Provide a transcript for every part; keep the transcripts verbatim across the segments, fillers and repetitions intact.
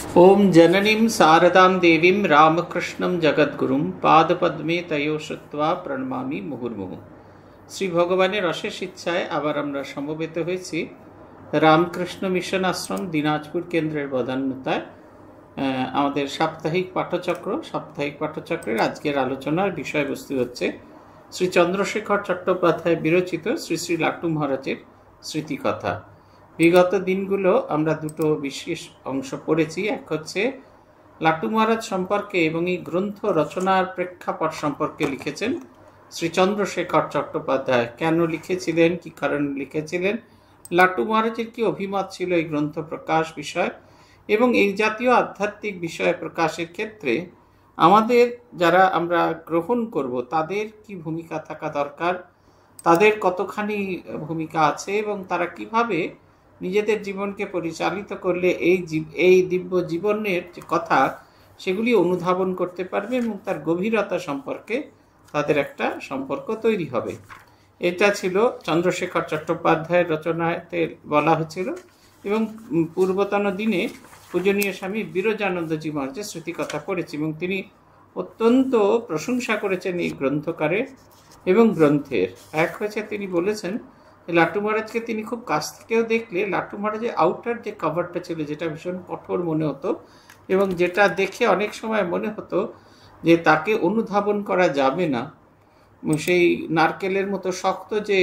ओम जननीं शारदां देवीं रामकृष्णं जगद्गुरुं पादपद्मे तयो श्रुत्वा प्रणमामि मुहुर्मुहुः। শ্রী ভগবানের অশেষ ইচ্ছায় আবার আমরা সমবেত হয়েছি রামকৃষ্ণ মিশন আশ্রম দিনাজপুর কেন্দ্রের বদান্যতায় আমাদের সাপ্তাহিক পাঠচক্র সাপ্তাহিক পাঠচক্রের আজকের আলোচনার বিষয়বস্তু হচ্ছে শ্রী চন্দ্রশেখর চট্টোপাধ্যায় বিরচিত শ্রী শ্রী লাট্টু মহারাজের স্মৃতিকথা। বিগত দিনগুলো আমরা দুটো বিশেষ অংশ পড়েছি। এক হচ্ছে লাট্টু মহারাজ সম্পর্কে এবং এই গ্রন্থ রচনার প্রেক্ষাপট সম্পর্কে লিখেছেন শ্রী চন্দ্রশেখর চট্টোপাধ্যায়। কেন লিখেছিলেন, কি কারণে লিখেছিলেন, লাট্টু মহারাজের কি অভিমত ছিল এই গ্রন্থ প্রকাশ বিষয় এবং এই জাতীয় আধ্যাত্মিক বিষয় প্রকাশের ক্ষেত্রে আমাদের যারা আমরা গ্রহণ করব তাদের কি ভূমিকা থাকা দরকার, তাদের কতখানি ভূমিকা আছে এবং তারা কিভাবে নিজেদের জীবনকে পরিচালিত করলে এই এই দিব্য জীবনের যে কথা সেগুলি অনুধাবন করতে পারবে এবং তার গভীরতা সম্পর্কে তাদের একটা সম্পর্ক তৈরি হবে। এটা ছিল চন্দ্রশেখর চট্টোপাধ্যায়ের রচনাতে বলা হয়েছিল এবং পূর্বতন দিনে পূজনীয় স্বামী বিরজানন্দজি মহারাজের স্মৃতিকথা পড়েছি এবং তিনি অত্যন্ত প্রশংসা করেছেন এই গ্রন্থকারের এবং গ্রন্থের। এক হয়েছে তিনি বলেছেন লাট্টু মহারাজকে তিনি খুব কাছ থেকেও দেখলে লাট্টু মহারাজের আউটার যে কভারটা ছিল যেটা ভীষণ কঠোর মনে হতো এবং যেটা দেখে অনেক সময় মনে হতো যে তাকে অনুধাবন করা যাবে না, সেই নারকেলের মতো শক্ত যে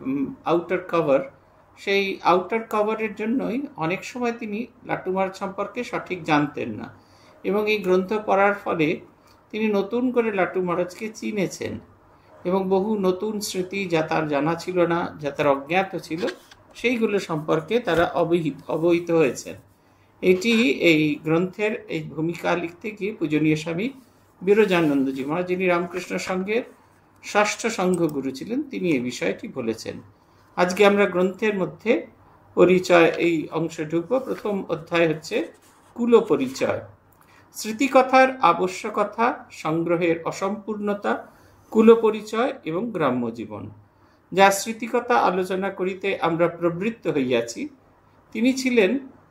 আউটার কভার, সেই আউটার কভারের জন্যই অনেক সময় তিনি লাট্টু মহারাজ সম্পর্কে সঠিক জানতেন না এবং এই গ্রন্থ পড়ার ফলে তিনি নতুন করে লাট্টু মহারাজকে চিনেছেন এবং বহু নতুন স্মৃতি যা তার জানা ছিল না, যা তার অজ্ঞাত ছিল, সেইগুলো সম্পর্কে তারা অবহিত অবহিত হয়েছেন। এটি এই গ্রন্থের এই ভূমিকা লিখতে গিয়ে পূজনীয় স্বামী বিরজানন্দজি মহারাজ, যিনি রামকৃষ্ণ সংঘের ষষ্ঠ সংঘ গুরু ছিলেন, তিনি এই বিষয়টি বলেছেন। আজকে আমরা গ্রন্থের মধ্যে পরিচয় এই অংশে ঢুকব। প্রথম অধ্যায় হচ্ছে কুল পরিচয়। স্মৃতিকথার আবশ্যকতা, সংগ্রহের অসম্পূর্ণতা, কুল পরিচয় এবং গ্রাম্য জীবন, যা স্মৃতিকথা আলোচনা করিতে আমরা প্রবৃত্ত হইয়াছি। তিনি ছিলেন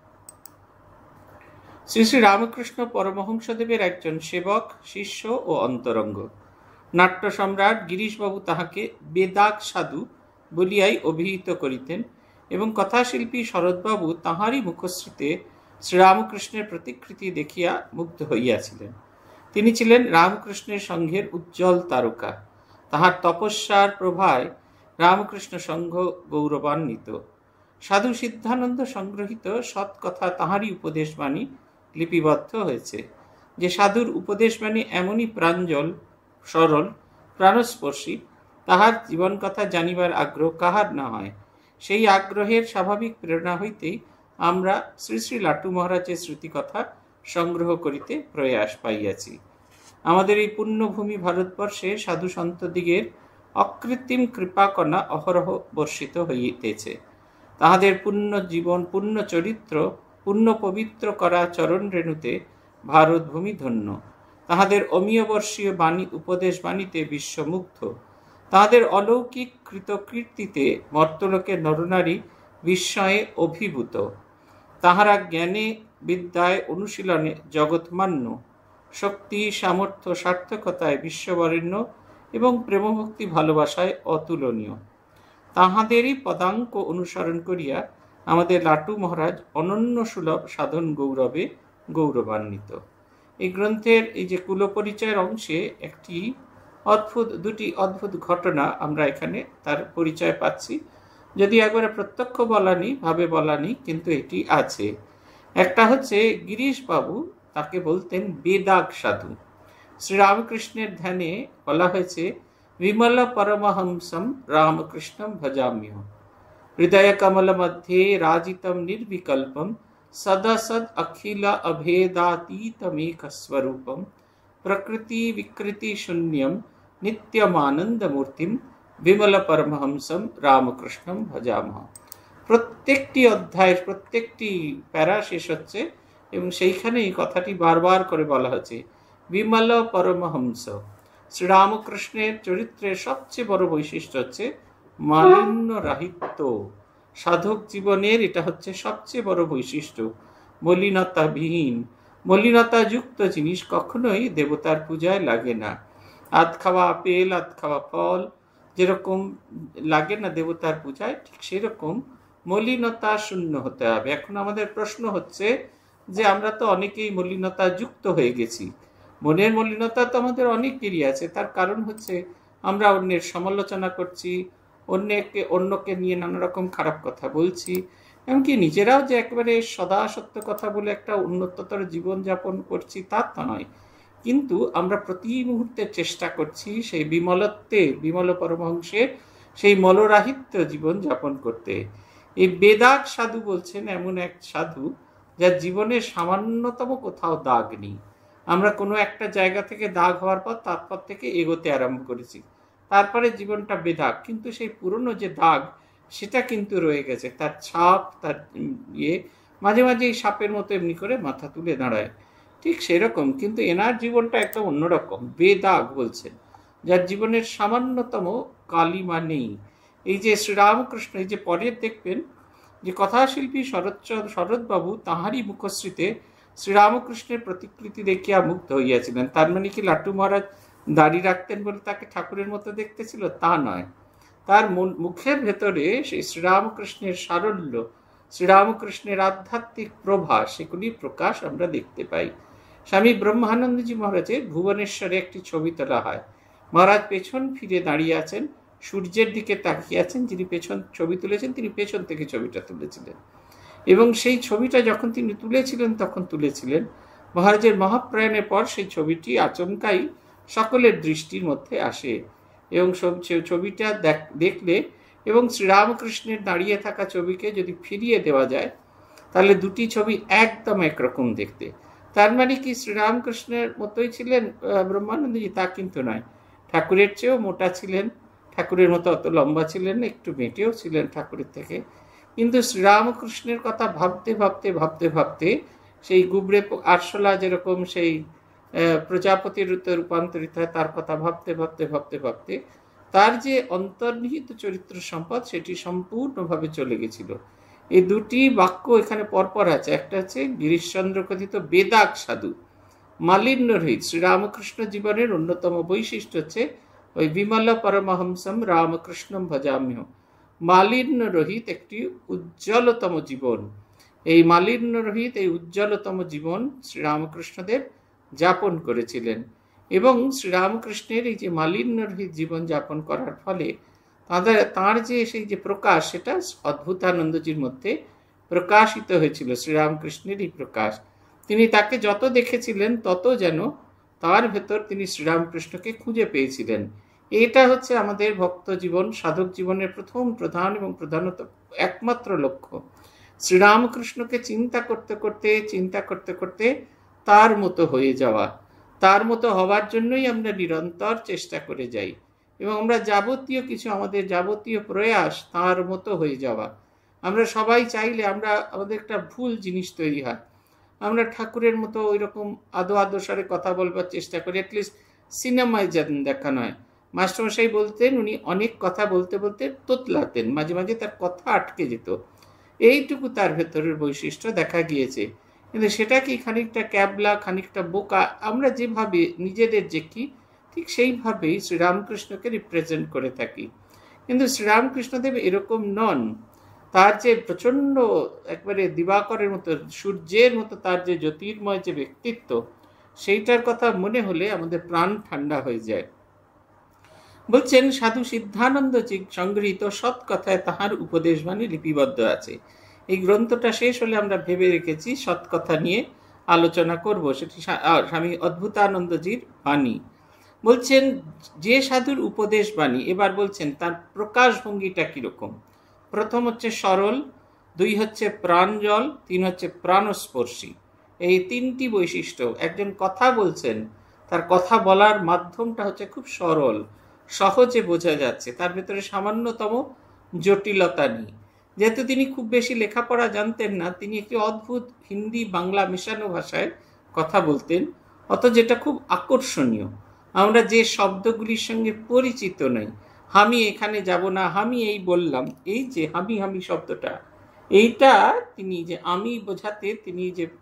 শ্রী শ্রী রামকৃষ্ণ পরমহংসদেবের একজন সেবক, শিষ্য ও অন্তরঙ্গ। নাট্য সম্রাট গিরিশবাবু তাহাকে বেদাগ সাধু বলিয়াই অভিহিত করিতেন এবং কথাশিল্পী শরৎবাবু তাঁহারই মুখশ্রীতে শ্রীরামকৃষ্ণের প্রতিকৃতি দেখিয়া মুগ্ধ হইয়াছিলেন। তিনি ছিলেন রামকৃষ্ণের সংঘের উজ্জ্বল তারকা। তাহার তপস্যার প্রভায় রামকৃষ্ণ সংঘ গৌরবান্বিত। সাধু সিদ্ধানন্দ সংগ্রহিত সৎকথা তাহারই উপদেশবাণী লিপিবদ্ধ হয়েছে। যে সাধুর উপদেশবাণী এমনই প্রাঞ্জল, সরল, প্রাণস্পর্শী, তাহার জীবনকথা জানিবার আগ্রহ কাহার না হয়। সেই আগ্রহের স্বাভাবিক প্রেরণা হইতেই আমরা শ্রী শ্রী লাট্টু মহারাজের স্মৃতিকথা সংগ্রহ করিতে প্রয়াস পাইয়াছি। আমাদের এই পুণ্যভূমি ভারতবর্ষে সাধু সন্তদিগের অকৃত্রিম কৃপাকণা অহরহ বর্ষিত হইতেছে। তাহাদের পুণ্য জীবন, পুণ্য চরিত্র, পুণ্য পবিত্র করা চরণ রেণুতে ভারতভূমি ধন্য। তাহাদের অমীয়বর্ষীয় বাণী উপদেশ বাণীতে বিশ্বমুগ্ধ। তাহাদের অলৌকিক কৃতকীর্তিতে মর্তলোকের নরনারী বিস্ময়ে অভিভূত। তাহারা জ্ঞানে, বিদ্যায়, অনুশীলনে জগৎমান্য, শক্তি, সামর্থ্য, সার্থকতায় বিশ্ববরেণ্য এবং প্রেমভক্তি ভালোবাসায় অতুলনীয়। তাহাদেরই পদাঙ্ক অনুসরণ করিয়া আমাদের লাট্টু মহারাজ অনন্য সুলভ সাধন গৌরবে গৌরবান্বিত। এই গ্রন্থের এই যে কুলপরিচয়ের অংশে একটি অদ্ভুত দুটি অদ্ভুত ঘটনা আমরা এখানে তার পরিচয় পাচ্ছি, যদি একবারে প্রত্যক্ষ বলানি ভাবে বলানি, কিন্তু এটি আছে। একটা হচ্ছে গিরিশবাবু, তাকে বলতেন বেদাগ সাধু। শ্রীরামকৃষ্ণের ধ্যানে বলা হয়েছে বিমল পরমহংসম রামকৃষ্ণম ভজাম্য, হৃদয় কমল মধ্যে রাজিতম নির্বিকল্পম, সদা সদ অখিল অভেদাতীতমেক স্বরূপম, প্রকৃতি বিকৃতি শূন্যম নিত্যমানন্দমূর্তিম, বিমল পরমহংসম রামকৃষ্ণম ভজামহ। প্রত্যেকটি অধ্যায়ের প্রত্যেকটি প্যারা শেষ হচ্ছে এবং সেইখানে এই কথাটি বারবার করে বলা হচ্ছে বিমল পরমহংস। শ্রীরামকৃষ্ণের চরিত্রের সবচেয়ে বড় বৈশিষ্ট্য হচ্ছে মালিন্য রাহিত্য। সাধক জীবনের এটা হচ্ছে সবচেয়ে বড় বৈশিষ্ট্য, মলিনতাবিহীন, মলিনতা যুক্ত জিনিস কখনোই দেবতার পূজায় লাগে না। আধ খাওয়া আপেল, আধ খাওয়া ফল যেরকম লাগে না দেবতার পূজায়, ঠিক সেরকম মলিনতা শূন্য হতে হবে। এখন আমাদের প্রশ্ন হচ্ছে যে আমরা তো অনেকেই মলিনতা যুক্ত হয়ে গেছি। মনের মলিনতা তো আমাদের অনেকেরই আছে। তার কারণ হচ্ছে আমরা অন্যের সমালোচনা করছি, অন্যকে অন্যকে নিয়ে নানা রকম খারাপ কথা বলছি, এমনকি নিজেরাও যে একেবারে সদা সত্য কথা বলে একটা উন্নততর জীবনযাপন করছি তা তো নয়। কিন্তু আমরা প্রতি মুহূর্তে চেষ্টা করছি সেই বিমলত্বে, বিমল পরমহংসের সেই মলরাহিত্য জীবন যাপন করতে। এই বেদাগ সাধু বলছেন এমন এক সাধু যার জীবনে সামান্যতম কোথাও দাগ নেই। আমরা কোনো একটা জায়গা থেকে দাগ হওয়ার পর তারপর থেকে এগোতে আরম্ভ করেছি, তারপরে জীবনটা বেদাগ, কিন্তু সেই পুরনো যে দাগ সেটা কিন্তু রয়ে গেছে, তার ছাপ, তার ইয়ে মাঝে মাঝে এই সাপের মতো এমনি করে মাথা তুলে দাঁড়ায়। ঠিক সেরকম কিন্তু এনার জীবনটা একটা অন্যরকম, বেদাগ বলছেন, যার জীবনের সামান্যতম কালিমা নেই। এই যে শ্রীরামকৃষ্ণ, এই যে পরের দেখবেন যে কথাশিল্পী শরৎচন্দ্র শরৎবাবু তাঁহারই মুখশ্রীতে শ্রীরামকৃষ্ণের প্রতিকৃতি দেখিয়া মুগ্ধ হইয়াছিলেন। তার মানে কি লাট্টু মহারাজ দাড়ি রাখতেন বলে তাকে ঠাকুরের মতো দেখতে ছিল? তা নয়। তার মুখের ভেতরে সেই শ্রীরামকৃষ্ণের সারল্য, শ্রীরামকৃষ্ণের আধ্যাত্মিক প্রভা, সেগুলির প্রকাশ আমরা দেখতে পাই। স্বামী ব্রহ্মানন্দজি মহারাজের ভুবনেশ্বরে একটি ছবি তোলা হয়। মহারাজ পেছন ফিরে দাঁড়িয়ে আছেন, সূর্যের দিকে তাকিয়ে আছেন। যিনি পেছন ছবি তুলেছেন তিনি পেছন থেকে ছবিটা তুলেছিলেন, এবং সেই ছবিটা যখন তিনি তুলেছিলেন তখন তুলেছিলেন মহারাজের মহাপ্রয়াণের পর। সেই ছবিটি আচমকাই সকলের দৃষ্টির মধ্যে আসে, এবং ছবিটা দেখলে এবং শ্রীরামকৃষ্ণের দাঁড়িয়ে থাকা ছবিকে যদি ফিরিয়ে দেওয়া যায় তাহলে দুটি ছবি একদম একরকম দেখতে। তার মানে কি শ্রীরামকৃষ্ণের মতোই ছিলেন ব্রহ্মানন্দজি? তা কিন্তু নয়, ঠাকুরের চেয়েও মোটা ছিলেন, ঠাকুরের মতো অত লম্বা ছিলেন না, একটু মেটেও ছিলেন ঠাকুরের থেকে। কিন্তু শ্রীরামকৃষ্ণের কথা ভাবতে ভাবতে ভাবতে ভাবতে সেই গুবরে আরশোলা যেরকম সেই প্রজাপতির রূপে রূপান্তরিত হয়, তার কথা ভাবতে ভাবতে ভাবতে ভাবতে তার যে অন্তর্নিহিত চরিত্র সম্পদ সেটি সম্পূর্ণভাবে চলে গেছিল। এই দুটি বাক্য এখানে পরপর আছে। একটা হচ্ছে গিরিশচন্দ্র কথিত বেদাগ সাধু, মালিন্য রহিত। শ্রীরামকৃষ্ণ জীবনের অন্যতম বৈশিষ্ট্য হচ্ছে ওই বিমল পরমহংসম রামকৃষ্ণম ভজাম্য, মালিন্য রহিত একটি উজ্জ্বলতম জীবন। এই মালিন্য রহিত এই উজ্জ্বলতম জীবন শ্রীরামকৃষ্ণদেব যাপন করেছিলেন, এবং শ্রীরামকৃষ্ণের এই যে মালিন্য রহিত জীবন যাপন করার ফলে তাদের তাঁর যে সেই যে প্রকাশ, সেটা অদ্ভুতানন্দজির মধ্যে প্রকাশিত হয়েছিল। শ্রীরামকৃষ্ণের এই প্রকাশ, তিনি তাকে যত দেখেছিলেন তত যেন তার ভেতর তিনি শ্রীরামকৃষ্ণকে খুঁজে পেয়েছিলেন। এটা হচ্ছে আমাদের ভক্ত জীবন, সাধক জীবনের প্রথম প্রধান এবং প্রধানত একমাত্র লক্ষ্য। শ্রীরামকৃষ্ণকে চিন্তা করতে করতে চিন্তা করতে করতে তার মতো হয়ে যাওয়া। তার মতো হওয়ার জন্যই আমরা নিরন্তর চেষ্টা করে যাই, এবং আমরা যাবতীয় কিছু, আমাদের যাবতীয় প্রয়াস তার মতো হয়ে যাওয়া। আমরা সবাই চাইলে আমরা আমাদের একটা ভুল জিনিস তৈরি হয়, আমরা ঠাকুরের মতো ওই রকম আদো আদো স্বরে কথা বলবার চেষ্টা করি, অ্যাটলিস্ট সিনেমায় যেন দেখানো হয়। মাস্টারমশাই বলতেন উনি অনেক কথা বলতে বলতে তোতলাতেন, মাঝে মাঝে তার কথা আটকে যেত। এইটুকু তার ভেতরের বৈশিষ্ট্য দেখা গিয়েছে, কিন্তু সেটা কি খানিকটা ক্যাবলা, খানিকটা বোকা। আমরা যেভাবে নিজেদের যে কি ঠিক সেইভাবেই শ্রীরামকৃষ্ণকে রিপ্রেজেন্ট করে থাকি, কিন্তু শ্রীরামকৃষ্ণদেব এরকম নন। তার যে প্রচণ্ড একবারে দিবাকরের মতো, সূর্যের মতো তার যে জ্যোতির্ময় যে ব্যক্তিত্ব, সেইটার কথা মনে হলে আমাদের প্রাণ ঠান্ডা হয়ে যায়। বলছেন সাধু সিদ্ধানন্দ সংগৃহীত সৎ কথায় তাহার উপদেশবাণী লিপিবদ্ধ আছে। এই গ্রন্থটা শেষ হলে আমরা ভেবে রেখেছি সৎ কথা নিয়ে আলোচনা করব, সেটি স্বামী অদ্ভুতানন্দজির বাণী। বলছেন যে সাধুর উপদেশ বাণী, এবার বলছেন তার প্রকাশভঙ্গিটা কিরকম। প্রথম হচ্ছে সরল, দুই হচ্ছে প্রাঞ্জল, তিন হচ্ছে প্রাণস্পর্শী। এই তিনটি বৈশিষ্ট্য। একজন কথা বলছেন, তার কথা বলার মাধ্যমটা হচ্ছে খুব সরল, সহজে বোঝা যাচ্ছে, তার ভেতরে সামান্যতম জটিলতা নেই। যেহেতু তিনি খুব বেশি লেখাপড়া জানতেন না, তিনি একটি অদ্ভুত হিন্দি বাংলা মেশানো ভাষায় কথা বলতেন, অত যেটা খুব আকর্ষণীয়। আমরা যে শব্দগুলির সঙ্গে পরিচিত নই, আমি এখানে যাব না, আমি এই বললাম, এই যে আমি আমি শব্দটা, এইটা তিনি যে আমি বোঝাতে তিনি যে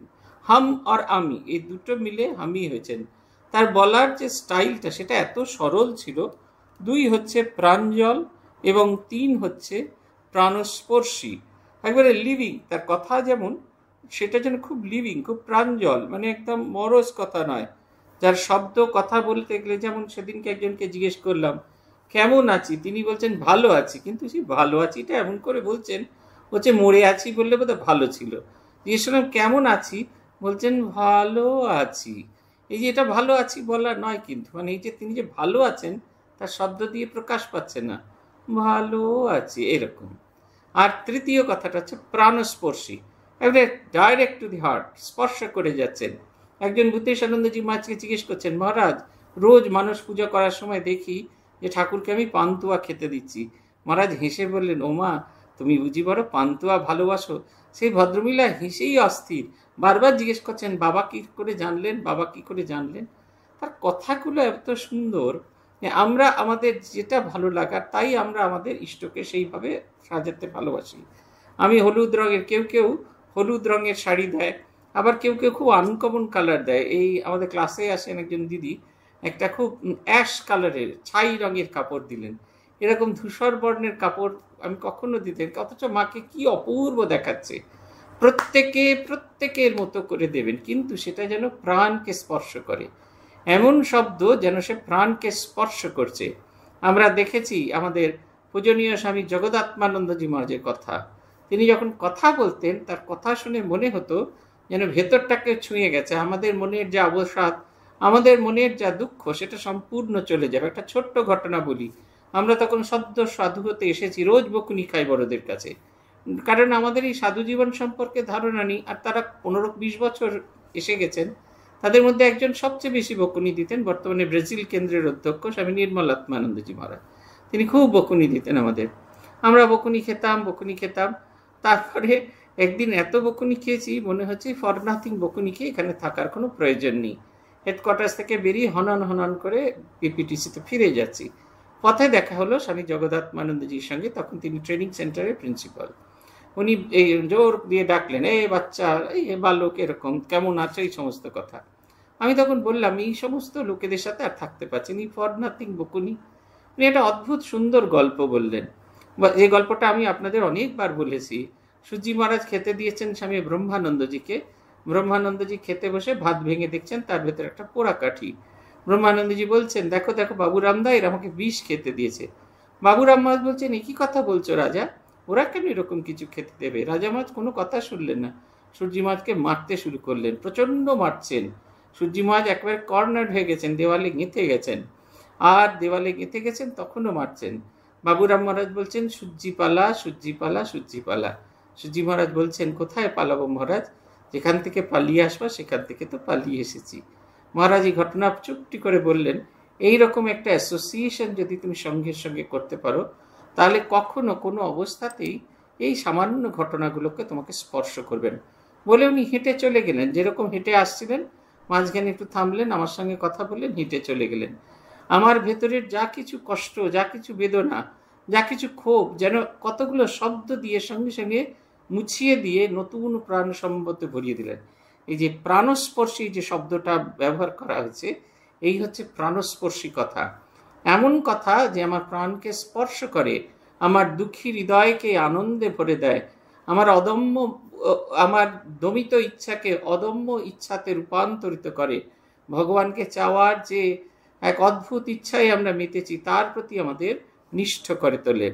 হাম আর আমি এই দুটো মিলে হামই হয়েছেন। তার বলার যে স্টাইলটা সেটা এত সরল ছিল। দুই হচ্ছে প্রাঞ্জল এবং তিন হচ্ছে প্রাণস্পর্শী, একবারে লিভিং। তার কথা যেমন সেটা যেন খুব লিভিং, খুব প্রাঞ্জল, মানে একদম মরস কথা নয়, যার শব্দ কথা বলতে গেলে, যেমন সেদিনকে একজনকে জিজ্ঞেস করলাম কেমন আছি, তিনি বলছেন ভালো আছি, কিন্তু সেই ভালো আছিটা এমন করে বলছেন হচ্ছে মরে আছি বললে বোধহয় ভালো ছিল। জিজ্ঞেস করলাম কেমন আছি, বলছেন ভালো আছি। এই যে এটা ভালো আছি বলা নয়, কিন্তু মানে এই যে তিনি যে ভালো আছেন তার শব্দ দিয়ে প্রকাশ পাচ্ছে না, ভালো আছি এরকম। আর তৃতীয় কথাটা হচ্ছে প্রাণস্পর্শী, এবারে ডাইরেক্ট টু দি হার্ট, স্পর্শ করে যাচ্ছেন। একজন ভূতেশানন্দজি মহারাজকে জিজ্ঞেস করছেন, মহারাজ রোজ মানুষ পূজা করার সময় দেখি যে ঠাকুরকে আমি পান্তুয়া খেতে দিচ্ছি। মহারাজ হেসে বললেন, ওমা তুমি বুঝি বড় পান্তুয়া ভালোবাসো। সেই ভদ্রমহিলা হেসেই অস্থির, বারবার জিজ্ঞেস করছেন বাবা কি করে জানলেন, বাবা কি করে জানলেন। তার কথাগুলো এত সুন্দর, আমরা আমাদের যেটা ভালো লাগার তাই আমরা আমাদের ইষ্টকে সেইভাবে সাজাতে ভালোবাসি। আমি হলুদ রঙের, কেউ কেউ হলুদ রঙের শাড়ি দেয়, আবার কেউ কেউ খুব আনকমন কালার দেয়। এই আমাদের ক্লাসে আসেন একজন দিদি, একটা খুব অ্যাশ কালারের ছাই রঙের কাপড় দিলেন। এরকম ধূসর বর্ণের কাপড় আমি কখনো দিতেন, অথচ মাকে কি অপূর্ব দেখাচ্ছে। প্রত্যেকে প্রত্যেকের মতো করে দেবেন, কিন্তু সেটা যেন প্রাণকে স্পর্শ করে, এমন শব্দ যেন সে প্রাণকে স্পর্শ করছে। আমরা দেখেছি আমাদের পূজনীয় স্বামী জগদাত্মানন্দজি মহারাজের কথা, তিনি যখন কথা বলতেন তার কথা শুনে মনে হতো যেন ভেতরটাকে ছুঁয়ে গেছে। আমাদের মনের যা অবসাদ, আমাদের মনের যা দুঃখ, সেটা সম্পূর্ণ চলে যাবে। একটা ছোট্ট ঘটনা বলি, আমরা তখন সদ্য সাধু হতে এসেছি, রোজ বকুনি খাই বড়দের কাছে, কারণ আমাদের এই সাধু জীবন সম্পর্কে ধারণা নেই। আর তারা পনেরো বিশ বছর এসে গেছেন, তাদের মধ্যে একজন সবচেয়ে বেশি বকুনি দিতেন, বর্তমানে ব্রাজিল কেন্দ্রের অধ্যক্ষ স্বামী নির্মলাত্মানন্দজি মহারাজ। তিনি খুব বকুনি দিতেন আমাদের, আমরা বকুনি খেতাম বকুনি খেতাম তারপরে একদিন এত বকুনি খেয়েছি মনে হচ্ছে ফর নাথিং বকুনি খেয়ে এখানে থাকার কোনো প্রয়োজন নেই। হেডকোয়ার্টার্স থেকে বেরিয়ে হনন হনন করে পিপিটিসিতে ফিরে যাচ্ছি। পথে দেখা হলো স্বামী জগদাত্মানন্দজির সঙ্গে, তখন তিনি ট্রেনিং সেন্টারের প্রিন্সিপাল। উনি এই জোর দিয়ে ডাকলেন, এই বাচ্চা, এই বালক, এরকম কেমন আছে, এই সমস্ত কথা। আমি তখন বললাম এই সমস্ত লোকেদের সাথে আর থাকতে পারছি নি, ফর নাথিং বকুনি। উনি একটা অদ্ভুত সুন্দর গল্প বললেন, যে গল্পটা আমি আপনাদের অনেকবার বলেছি। সুজি মহারাজ খেতে দিয়েছেন স্বামী ব্রহ্মানন্দজিকে, ব্রহ্মানন্দজি খেতে বসে ভাত ভেঙে দেখছেন তার ভেতরে একটা পোড়া কাঠি। ব্রহ্মানন্দজি বলছেন, দেখো দেখো বাবুরামদা এরা আমাকে বিষ খেতে দিয়েছে। বাবুরাম মহারাজ বলছেন, একই কথা বলছো রাজা, ওরা কেন এরকম কিছু খেতে দেবে? রাজা মহারাজ কোনো কথা শুনলেন না, সূর্যি মহারাজকে মারতে শুরু করলেন, প্রচন্ড মারছেন। সূর্যি মহারাজ একেবারে কর্নার হয়ে গেছেন, দেওয়ালে গেঁথে গেছেন, আর দেওয়ালে গেঁথে গেছেন তখনও মারছেন। বাবুরাম মহারাজ বলছেন, সূর্যি পালা সূর্যি পালা সূর্যি পালা। সূর্যি মহারাজ বলছেন, কোথায় পালাবো মহারাজ, যেখান থেকে পালিয়ে আসবা সেখান থেকে তো পালিয়ে এসেছি। মহারাজ এই ঘটনা চুপটি করে বললেন, এইরকম একটা অ্যাসোসিয়েশন যদি তুমি সঙ্গের সঙ্গে করতে পারো তাহলে কখনো কোনো অবস্থাতেই এই সামান্য ঘটনাগুলোকে তোমাকে স্পর্শ করবেন। বলে উনি হেঁটে চলে গেলেন, যেরকম হেঁটে আসছিলেন মাঝখানে একটু থামলেন, আমার সঙ্গে কথা বললেন, হেঁটে চলে গেলেন। আমার ভেতরের যা কিছু কষ্ট, যা কিছু বেদনা, যা কিছু ক্ষোভ যেন কতগুলো শব্দ দিয়ে সঙ্গে সঙ্গে মুছিয়ে দিয়ে নতুন প্রাণ সম্বতে ভরিয়ে দিলেন। এই যে প্রাণস্পর্শী যে শব্দটা ব্যবহার করা হয়েছে, এই হচ্ছে প্রাণস্পর্শী কথা, এমন কথা যে আমার প্রাণকে স্পর্শ করে, আমার দুঃখী হৃদয়কে আনন্দে ভরে দেয়, আমার অদম্য আমার দমিত ইচ্ছাকে অদম্য ইচ্ছাতে রূপান্তরিত করে, ভগবানকে চাওয়ার যে এক অদ্ভুত ইচ্ছাই আমরা মেতেছি তার প্রতি আমাদের নিষ্ঠ করে তোলে।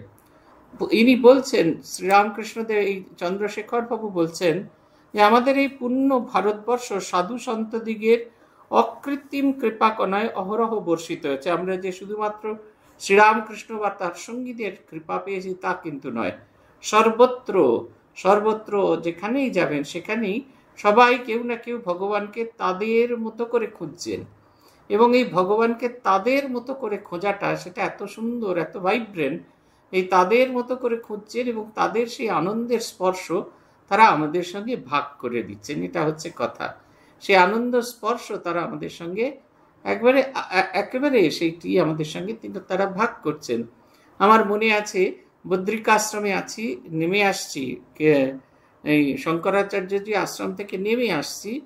ইনি বলছেন, শ্রীরামকৃষ্ণদেব এই চন্দ্রশেখর বাবু বলছেন যে আমাদের এই পূর্ণ ভারতবর্ষ সাধু সন্তদিগের অকৃত্রিম কৃপাকণায় অহরহ বর্ষিত হয়েছে। আমরা যে শুধুমাত্র শ্রীরামকৃষ্ণ বা তার সঙ্গীদের কৃপা পেয়েছি তা কিন্তু নয়, সর্বত্র সর্বত্র যেখানেই যাবেন সেখানেই সবাই কেউ না কেউ ভগবানকে তাদের মতো করে খুঁজছেন, এবং এই ভগবানকে তাদের মতো করে খোঁজাটা সেটা এত সুন্দর, এত ভাইব্রেন্ট। এই তাদের মতো করে খুঁজছেন এবং তাদের সেই আনন্দের স্পর্শ তারা আমাদের সঙ্গে ভাগ করে দিচ্ছেন, এটা হচ্ছে কথা। সেই আনন্দ স্পর্শ তারা আমাদের সঙ্গে একবারে একেবারে সেইটি আমাদের সঙ্গে তারা ভাগ করছেন। আমার মনে আছে বদ্রিকাশ্রমে আছি, নেমে আসছি, এই শঙ্করাচার্যজি আশ্রম থেকে নেমে আসছি,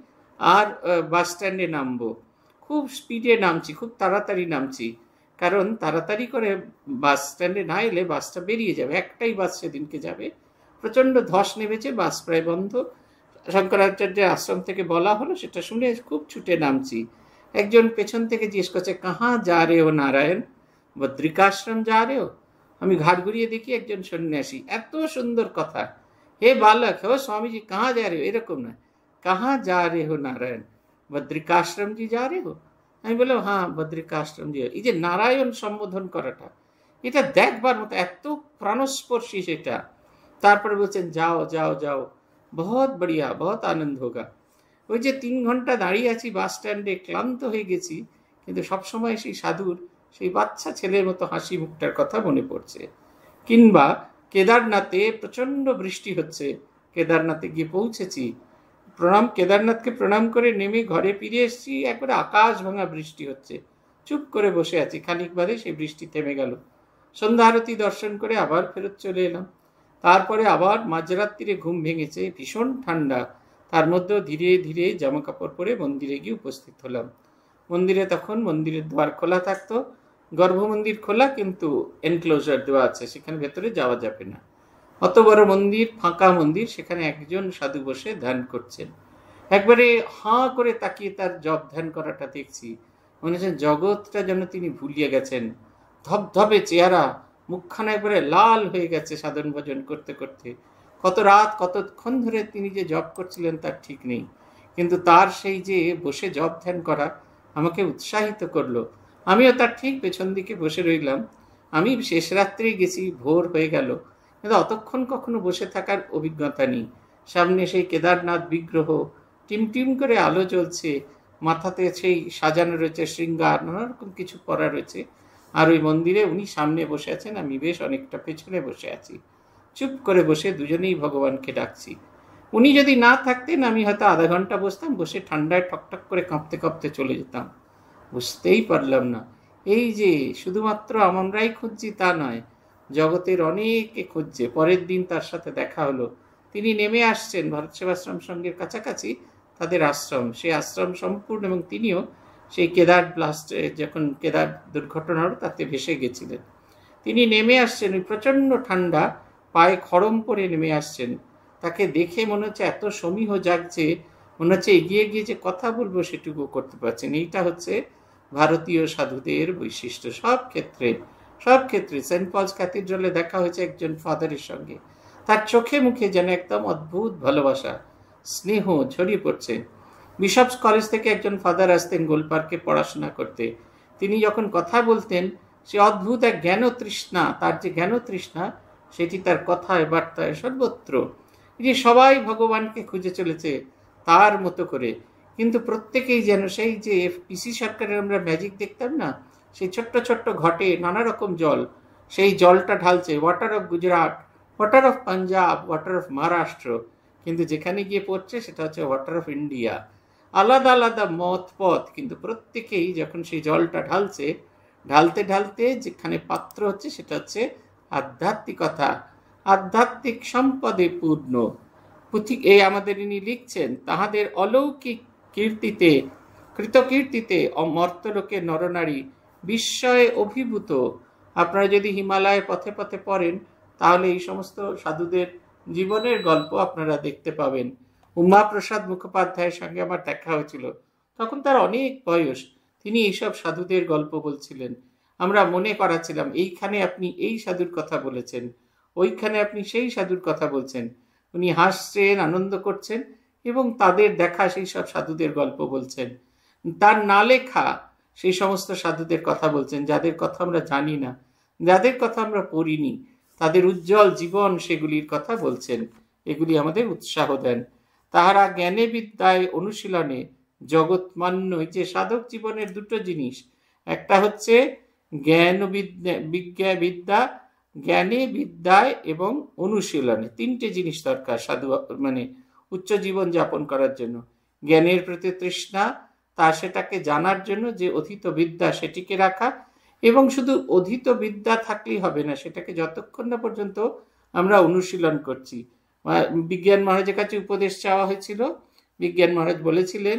আর বাস স্ট্যান্ডে নামবো। খুব স্পিডে নামছি, খুব তাড়াতাড়ি নামছি, কারণ তাড়াতাড়ি করে বাস স্ট্যান্ডে না এলে বাসটা বেরিয়ে যাবে। একটাই বাস সেদিনকে যাবে। প্রচণ্ড ধস নেমেছে, বাস প্রায় বন্ধ। শঙ্করাচার্যের আশ্রম থেকে বলা হলো, সেটা শুনে খুব ছুটে নামছি। একজন পেছন থেকে জিজ্ঞেস করছে, কাহা যা রে ও নারায়ণ? বদ্রিকাশ্রম যা রে ও? আমি ঘাড় ঘুরিয়ে দেখি একজন সন্ন্যাসী। এত সুন্দর কথা, হে বালক, হো স্বামীজি কাহা যা রে হো, এরকম না, কাহা যা রে হো নারায়ণ? বদ্রিকাশ্রম জি যা রে হো? আমি বললাম হ্যাঁ, বদ্রিকাশ্রম জি। এই যে নারায়ণ সম্বোধন করাটা, এটা দেখবার মতো, এত প্রাণস্পর্শী সেটা। তারপরে বলছেন যাও যাও যাও, বহুত বড়িয়া, বহুত আনন্দ হোগা। ওই যে তিন ঘন্টা দাঁড়িয়ে আছি বাস স্ট্যান্ডে, ক্লান্ত হয়ে গেছি, কিন্তু সবসময় সেই সাধুর সেই বাচ্চা ছেলের মতো হাসি মুখটার কথা মনে পড়ছে। কিংবা কেদারনাথে প্রচণ্ড বৃষ্টি হচ্ছে, কেদারনাথে গিয়ে পৌঁছেছি, প্রণাম কেদারনাথকে প্রণাম করে নেমে ঘরে ফিরে এসেছি, একবারে আকাশ ভাঙা বৃষ্টি হচ্ছে। চুপ করে বসে আছি, খানিক বাদে সেই বৃষ্টি থেমে গেল। সন্ধ্যা আরতি দর্শন করে আবার ফেরত চলে এলাম। তারপরে আবার মাঝরাত্রিরে ঘুম ভেঙেছে, ভীষণ ঠান্ডা, তার মধ্যেও ধীরে ধীরে জামা কাপড় পরে মন্দিরে গিয়ে উপস্থিত হলাম। মন্দিরে তখন মন্দিরের দ্বার খোলা থাকতো, গর্ভমন্দির খোলা, কিন্তু এনক্লোজার দেওয়া আছে, সেখানে ভেতরে যাওয়া যাবে না। অত বড় মন্দির, ফাঁকা মন্দির, সেখানে একজন সাধু বসে ধ্যান করছেন। একবারে হাঁ করে তাকিয়ে তার জপ ধ্যান করাটা দেখছি, মনে হচ্ছে জগৎটা যেন তিনি ভুলিয়ে গেছেন। ধবধবে চেহারা, মুখখানা একবারে লাল হয়ে গেছে সাধন ভজন করতে করতে। কত রাত কতক্ষণ ধরে তিনি যে জপ করছিলেন তার ঠিক নেই, কিন্তু তার সেই যে বসে জপ ধ্যান করা আমাকে উৎসাহিত করলো। আমিও তার ঠিক পেছন দিকে বসে রইলাম। আমি শেষ রাত্রে গেছি, ভোর হয়ে গেল, কিন্তু অতক্ষণ কখনো বসে থাকার অভিজ্ঞতা নেই। সামনে সেই কেদারনাথ বিগ্রহ, টিমটিম করে আলো জ্বলছে, মাথাতে সেই সাজানো রয়েছে শৃঙ্গার, নানা রকম কিছু পরা রয়েছে। আর ওই মন্দিরে উনি সামনে বসে আছেন, আমি বেশ অনেকটা পেছনে বসে আছি। চুপ করে বসে দুজনেই ভগবানকে ডাকছি। উনি যদি না থাকতেন আমি হয়তো আধা ঘন্টা বসতাম, বসে ঠান্ডায় ঠকঠক করে কাঁপতে কাঁপতে চলে যেতাম। বুঝতেই পারলাম না, এই যে শুধুমাত্র আমরাই খুঁজছি তা নয়, জগতের অনেকে খুঁজছে। পরের দিন তার সাথে দেখা হলো, তিনি নেমে আসছেন ভারত সেবাশ্রম সঙ্গের কাছাকাছি তাদের আশ্রম, সেই আশ্রম সম্পূর্ণ, এবং তিনিও সেই কেদার ব্লাস্টে, যখন কেদার দুর্ঘটনা হলো তাতে ভেসে গেছিলেন। তিনি নেমে আসছেন, ওই প্রচণ্ড ঠান্ডা, পায়ে খড়ম পরে নেমে আসছেন। তাকে দেখে মনে হচ্ছে এত সমীহ জাগছে, মনে হচ্ছে এগিয়ে গিয়ে যে কথা বলবো সেটুকু করতে পারছেন। এইটা হচ্ছে ভারতীয় সাধুদের বৈশিষ্ট্য। সব ক্ষেত্রে সব ক্ষেত্রে সেন্ট পলস ক্যাথিড্রালে দেখা হয়েছে একজন ফাদারের সঙ্গে, তার চোখে মুখে যেন একদম অদ্ভুত ভালোবাসা, স্নেহ ছড়িয়ে পড়ছে। বিশপস কলেজ থেকে একজন ফাদার আসতেন গোলপার্কে পড়াশোনা করতে। তিনি যখন কথা বলতেন, সে অদ্ভুত এক জ্ঞান তৃষ্ণা, তার যে জ্ঞান তৃষ্ণা সেটি তার কথায় বার্তায় সর্বত্র। যে সবাই ভগবানকে খুঁজে চলেছে তার মতো করে, কিন্তু প্রত্যেকেই যেন সেই যে পিসি সরকারের আমরা ম্যাজিক দেখতাম না, সেই ছোট্ট ছোট্ট ঘটে নানা রকম জল, সেই জলটা ঢালছে, water of Gujarat, water of Punjab, water of Maharashtra, কিন্তু যেখানে গিয়ে পড়ছে সেটা হচ্ছে ওয়াটার অফ ইন্ডিয়া। আলাদা আলাদা মত পথ, কিন্তু প্রত্যেকেই যখন সেই জলটা ঢালছে, ঢালতে ঢালতে যেখানে পাত্র হচ্ছে সেটা হচ্ছে আধ্যাত্মিকতা, আধ্যাত্মিক সম্পদে পূর্ণ। পুথিক এই আমাদের ইনি লিখছেন, তাহাদের অলৌকিক কীর্তিতে, কৃতকীর্তিতে অমর্ত্যলোকে নরনারী বিস্ময়ে অভিভূত। আপনারা যদি হিমালয়ের পথে পথে পড়েন তাহলে এই সমস্ত সাধুদের জীবনের গল্প আপনারা দেখতে পাবেন। উমাপ্রসাদ মুখোপাধ্যায়ের সঙ্গে আমার দেখা হয়েছিল, তখন তার অনেক বয়স, তিনি এইসব সাধুদের গল্প বলছিলেন। আমরা মনে করাছিলাম এইখানে আপনি এই সাধুর কথা বলেছেন, ওইখানে আপনি সেই সাধুর কথা বলছেন। উনি হাসছেন, আনন্দ করছেন, এবং তাদের দেখা সেই সব সাধুদের গল্প বলছেন। তার না লেখা সেই সমস্ত সাধুদের কথা বলছেন, যাদের কথা আমরা জানি না, যাদের কথা আমরা পড়িনি, তাদের উজ্জ্বল জীবন সেগুলির কথা বলছেন। এগুলি আমাদের উৎসাহ দেন। তাহারা জ্ঞানে বিদ্যায় অনুশীলনে জগৎমান্য, যে সাধক জীবনের দুটো জিনিস, একটা হচ্ছে জ্ঞান বিদ্যা, বিজ্ঞা বিদ্যা, জ্ঞানে বিদ্যায় এবং অনুশীলনে, তিনটে জিনিস দরকার সাধু মানে উচ্চ জীবন যাপন করার জন্য। জ্ঞানের প্রতি তৃষ্ণা, তা সেটাকে জানার জন্য যে অধীত বিদ্যা সেটিকে রাখা, এবং শুধু অধীত বিদ্যা থাকলেই হবে না, সেটাকে যতক্ষণ না পর্যন্ত আমরা অনুশীলন করছি। বিজ্ঞান মহারাজের কাছে উপদেশ চাওয়া হয়েছিল, বিজ্ঞান মহারাজ বলেছিলেন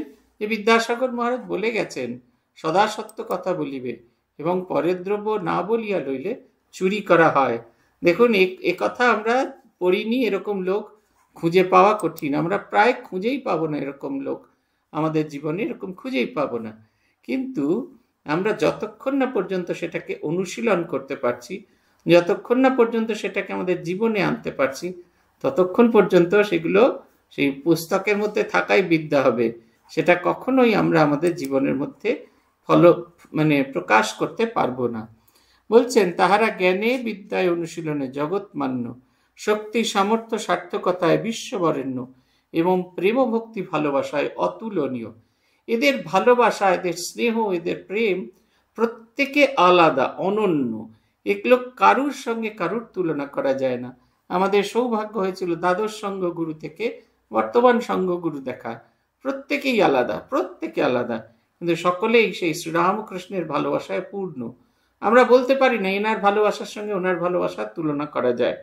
যে বিদ্যাসাগর মহারাজ বলে গেছেন, সদা সত্য কথা বলিবে এবং পরের দ্রব্য না বলিয়া লইলে চুরি করা হয়। দেখুন, এ কথা আমরা পড়িনি, এরকম লোক খুঁজে পাওয়া কঠিন। আমরা প্রায় খুঁজেই পাবো না এরকম লোক, আমাদের জীবনে এরকম খুঁজেই পাবো না। কিন্তু আমরা যতক্ষণ না পর্যন্ত সেটাকে অনুশীলন করতে পারছি, যতক্ষণ না পর্যন্ত সেটাকে আমাদের জীবনে আনতে পারছি, ততক্ষণ পর্যন্ত সেগুলো সেই পুস্তকের মধ্যে থাকাই বিদ্যা হবে। সেটা কখনোই আমরা আমাদের জীবনের মধ্যে ফল মানে প্রকাশ করতে পারবো না। বলছেন, তাহারা জ্ঞানে বিদ্যায় অনুশীলনে জগৎ মান্য, শক্তি সামর্থ্য সার্থকতায় বিশ্ববরেণ্য এবং প্রেম ভক্তি ভালোবাসায় অতুলনীয়। এদের ভালোবাসা, এদের স্নেহ, এদের প্রেম প্রত্যেকে আলাদা, অনন্য। এগুলো কারুর সঙ্গে কারুর তুলনা করা যায় না। আমাদের সৌভাগ্য হয়েছিল দ্বাদশ সঙ্ঘ গুরু থেকে বর্তমান সঙ্ঘ গুরু দেখা। প্রত্যেকেই আলাদা, প্রত্যেকে আলাদা, কিন্তু সকলেই সেই শ্রীরামকৃষ্ণের ভালোবাসায় পূর্ণ। আমরা বলতে পারি না এনার ভালোবাসার সঙ্গে ওনার ভালোবাসার তুলনা করা যায়।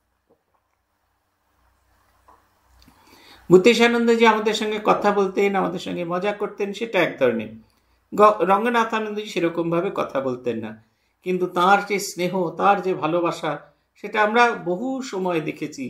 ভূতেশানন্দজি আমাদের সঙ্গে কথা বলতেন, আমাদের সঙ্গে মজা করতেন, সেটা এক ধরনের। রঙ্গনাথানন্দজি সেরকম ভাবে কথা বলতেন না, কিন্তু তার যে স্নেহ, তার যে ভালোবাসা, সেটা আমরা বহু সময় দেখেছি।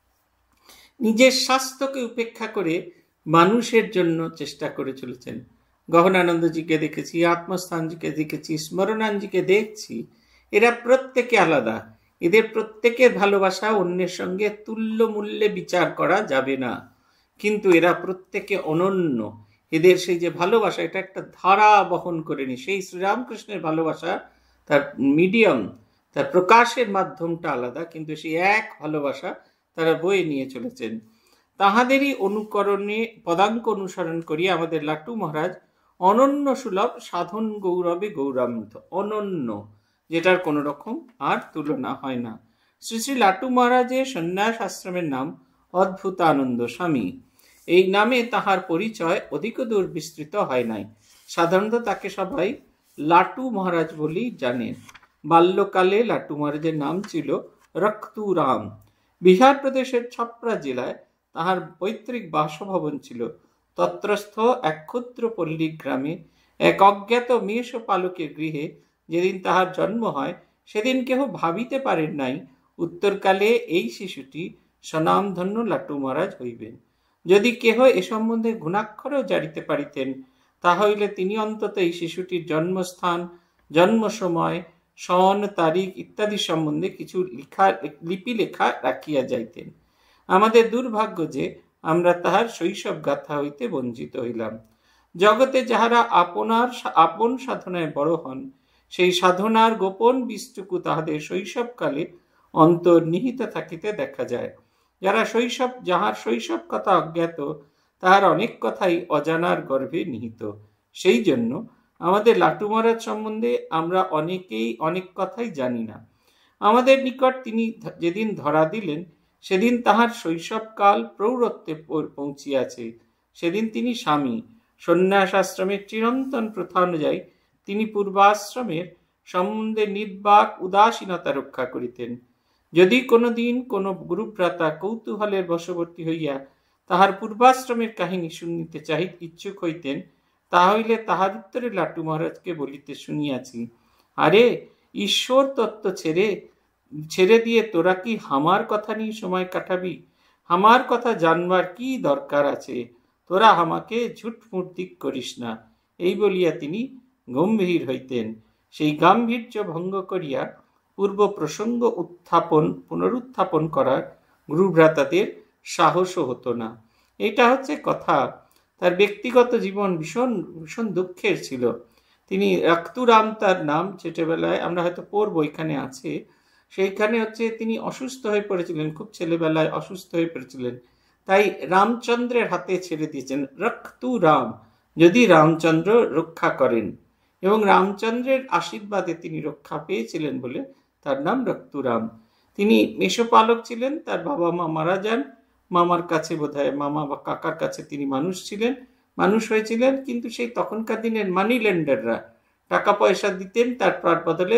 নিজের স্বাস্থ্যকে উপেক্ষা করে মানুষের জন্য চেষ্টা করে চলেছেন। গহনানন্দজিকে দেখেছি, আত্মস্থানজিকে দেখেছি, স্মরণানজিকে দেখছি। এরা প্রত্যেকে আলাদা। এদের প্রত্যেকের ভালোবাসা অন্যের সঙ্গে তুল্য মূল্যে বিচার করা যাবে না, কিন্তু এরা প্রত্যেকে অনন্য। এদের সেই যে ভালোবাসা, এটা একটা ধারা বহন করে নি। সেই শ্রীরামকৃষ্ণের ভালোবাসা, তার মিডিয়াম, তার প্রকাশের মাধ্যমটা আলাদা, কিন্তু সেই এক ভালোবাসা তারা বয়ে নিয়ে চলেছেন। তাহাদেরই অনুকরণে পদাঙ্ক অনুসরণ করিয়া আমাদের লাটু মহারাজ অনন্য সুলভ সাধন গৌরবে গৌরাম্বিত, অনন্য, যেটার কোনো রকম আর তুলনা হয় না। শ্রী শ্রী লাটু মহারাজের সন্ন্যাস আশ্রমের নাম অদ্ভুতানন্দ স্বামী। এই নামে তাহার পরিচয় অধিক দূর বিস্তৃত হয় নাই। সাধারণত তাকে সবাই লাটু মহারাজ বলেই জানেন। বাল্যকালে লাটু মহারাজের নাম ছিল রক্তুরাম। বিহার প্রদেশের ছপরা জেলায় তাহার পৈতৃক বাসভবন ছিল। তত্রস্থ এক ক্ষুদ্র পল্লী গ্রামে এক অজ্ঞাত মেষ পালকের গৃহে যেদিন তাহার জন্ম হয়, সেদিন কেহ ভাবিতে পারেন নাই উত্তরকালে এই শিশুটি স্বনামধন্য লাটু মহারাজ হইবেন। যদি কেহ এ সম্বন্ধে গুণাক্ষরও জানিতে পারিতেন, তাহলে তিনি অন্তত এই শিশুটির জন্মস্থান, জন্ম সময়, সন, তারিখ ইত্যাদি সম্বন্ধে কিছু লিখা লিপি লেখা রাখিয়া যাইতেন। আমাদের দুর্ভাগ্য যে আমরা তাহার শৈশব গাথা হইতে বঞ্চিত হইলাম। জগতে যাহারা আপনার আপন সাধনায় বড় হন, সেই সাধনার গোপন বীজটুকু তাহাদের শৈশবকালে অন্তর্নিহিত থাকিতে দেখা যায়। যারা শৈশব যাহার শৈশব কথা অজ্ঞাত, তাহার অনেক কথাই অজানার গর্ভে নিহিত। সেই জন্য আমাদের লাটু মহারাজ সম্বন্ধে আমরা অনেকেই অনেক কথাই জানি না। আমাদের নিকট তিনি যেদিন ধরা দিলেন, সেদিন তাহার শৈশবকাল প্রৌঢ়ত্বে পৌঁছিয়াছে। সেদিন তিনি স্বামী। সন্ন্যাস আশ্রমের চিরন্তন প্রথা অনুযায়ী তিনি পূর্বাশ্রমের সম্বন্ধে নির্বাক উদাসীনতা রক্ষা করিতেন। যদি কোনো দিন কোনো গুরুভ্রাতা কৌতূহলের বশবর্তী হইয়া তাহার পূর্বাশ্রমের কাহিনী শুনিতে চাহি ইচ্ছুক হইতেন, তাহলে তাহার উত্তরে লাটু মহারাজকে বলিতে শুনিয়াছি, আরে ঈশ্বর তত্ত্ব ছেড়ে ছেড়ে দিয়ে তোরা কি হামার কথা নিয়ে সময় কাটাবি? হামার কথা জানবার কি দরকার আছে? তোরা আমাকে ঝুটমুট দিক করিস না। এই বলিয়া তিনি গম্ভীর হইতেন। সেই গাম্ভীর্য ভঙ্গ করিয়া পূর্ব প্রসঙ্গ উত্থাপন পুনরুত্থাপন করার গুরুভ্রাতাদের সাহসও হতো না। এটা হচ্ছে কথা। তার ব্যক্তিগত জীবন ভীষণ ভীষণ দুঃখের ছিল। তিনি রক্তুরাম তার নাম, ছোটবেলায় আমরা হয়তো পড়বো, এখানে আছে, সেইখানে হচ্ছে তিনি অসুস্থ হয়ে পড়েছিলেন, খুব ছেলেবেলায় অসুস্থ হয়ে পড়েছিলেন। তাই রামচন্দ্রের হাতে ছেড়ে দিয়েছেন রক্তুরাম, যদি রামচন্দ্র রক্ষা করেন, এবং রামচন্দ্রের আশীর্বাদে তিনি রক্ষা পেয়েছিলেন বলে তার নাম রক্তুরাম। তিনি মেষপালক ছিলেন, তার বাবা মা মারা যান। মামার কাছে বোধহয় মামা বা কাকার কাছে তিনি মানুষ ছিলেন, মানুষ হয়েছিলেন। কিন্তু সেই তখনকার দিনের মানি লেন্ডাররা টাকা পয়সা দিতেন, তার বদলে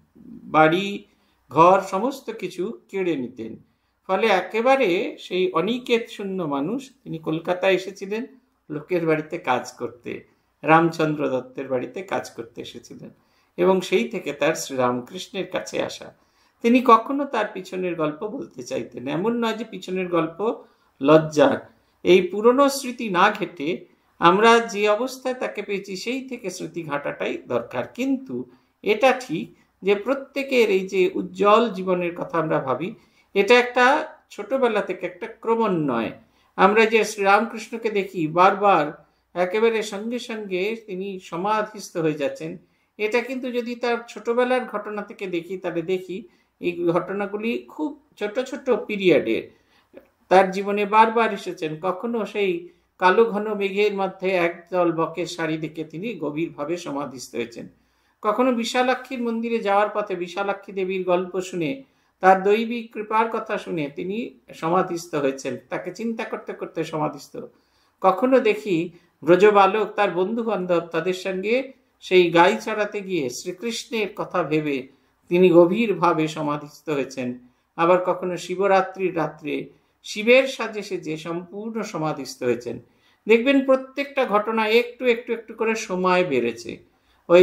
বাড়ি ঘর সমস্ত কিছু কেড়ে নিতেন। ফলে একেবারে সেই অনিকেত শূন্য মানুষ। তিনি কলকাতায় এসেছিলেন, লোকের বাড়িতে কাজ করতে, রামচন্দ্র দত্তের বাড়িতে কাজ করতে এসেছিলেন এবং সেই থেকে তার শ্রীরামকৃষ্ণের কাছে আসা। তিনি কখনো তার পিছনের গল্প বলতে চাইতেন। এমন নয় যে পিছনের গল্প লজ্জার। এই পুরনো স্মৃতি না ঘেটে আমরা যে অবস্থায় তাকে পেয়েছি সেই থেকে স্মৃতি ঘাটাটাই দরকার। কিন্তু এটা ঠিক যে প্রত্যেকের এই যে উজ্জ্বল জীবনের কথা আমরা ভাবি, এটা একটা ছোটবেলা থেকে একটা ক্রমান্বয়। আমরা যে শ্রীরামকৃষ্ণকে দেখি বারবার একেবারে সঙ্গে সঙ্গে তিনি সমাধিস্থ হয়ে যাচ্ছেন, এটা কিন্তু যদি তার ছোটবেলার ঘটনা থেকে দেখি তাহলে দেখি এই ঘটনাগুলি খুব ছোট ছোট পিরিয়ডে তার জীবনে বারবার এসেছেন। কখনো সেই কালো ঘন মেঘের মধ্যে একদল বকের শাড়ি দেখে তিনি গভীরভাবে সমাধিস্থ হয়েছেন। কখনো বিশালাক্ষীর মন্দিরে যাওয়ার পথে বিশালাক্ষী দেবীর গল্প শুনে, তার দৈবিক কৃপার কথা শুনে তিনি সমাধিস্থ হয়েছেন, তাকে চিন্তা করতে করতে সমাধিস্থ। কখনো দেখি ব্রজবালক তার বন্ধু বান্ধব তাদের সঙ্গে সেই গাই চড়াতে গিয়ে শ্রীকৃষ্ণের কথা ভেবে তিনি গভীরভাবে সমাধিস্থ হয়েছেন। আবার কখনো শিবরাত্রির রাত্রে শিবের সাজে সেজে সম্পূর্ণ সমাধিস্থ হয়েছেন। দেখবেন প্রত্যেকটা ঘটনা একটু একটু একটু করে সময় বেড়েছে। ওই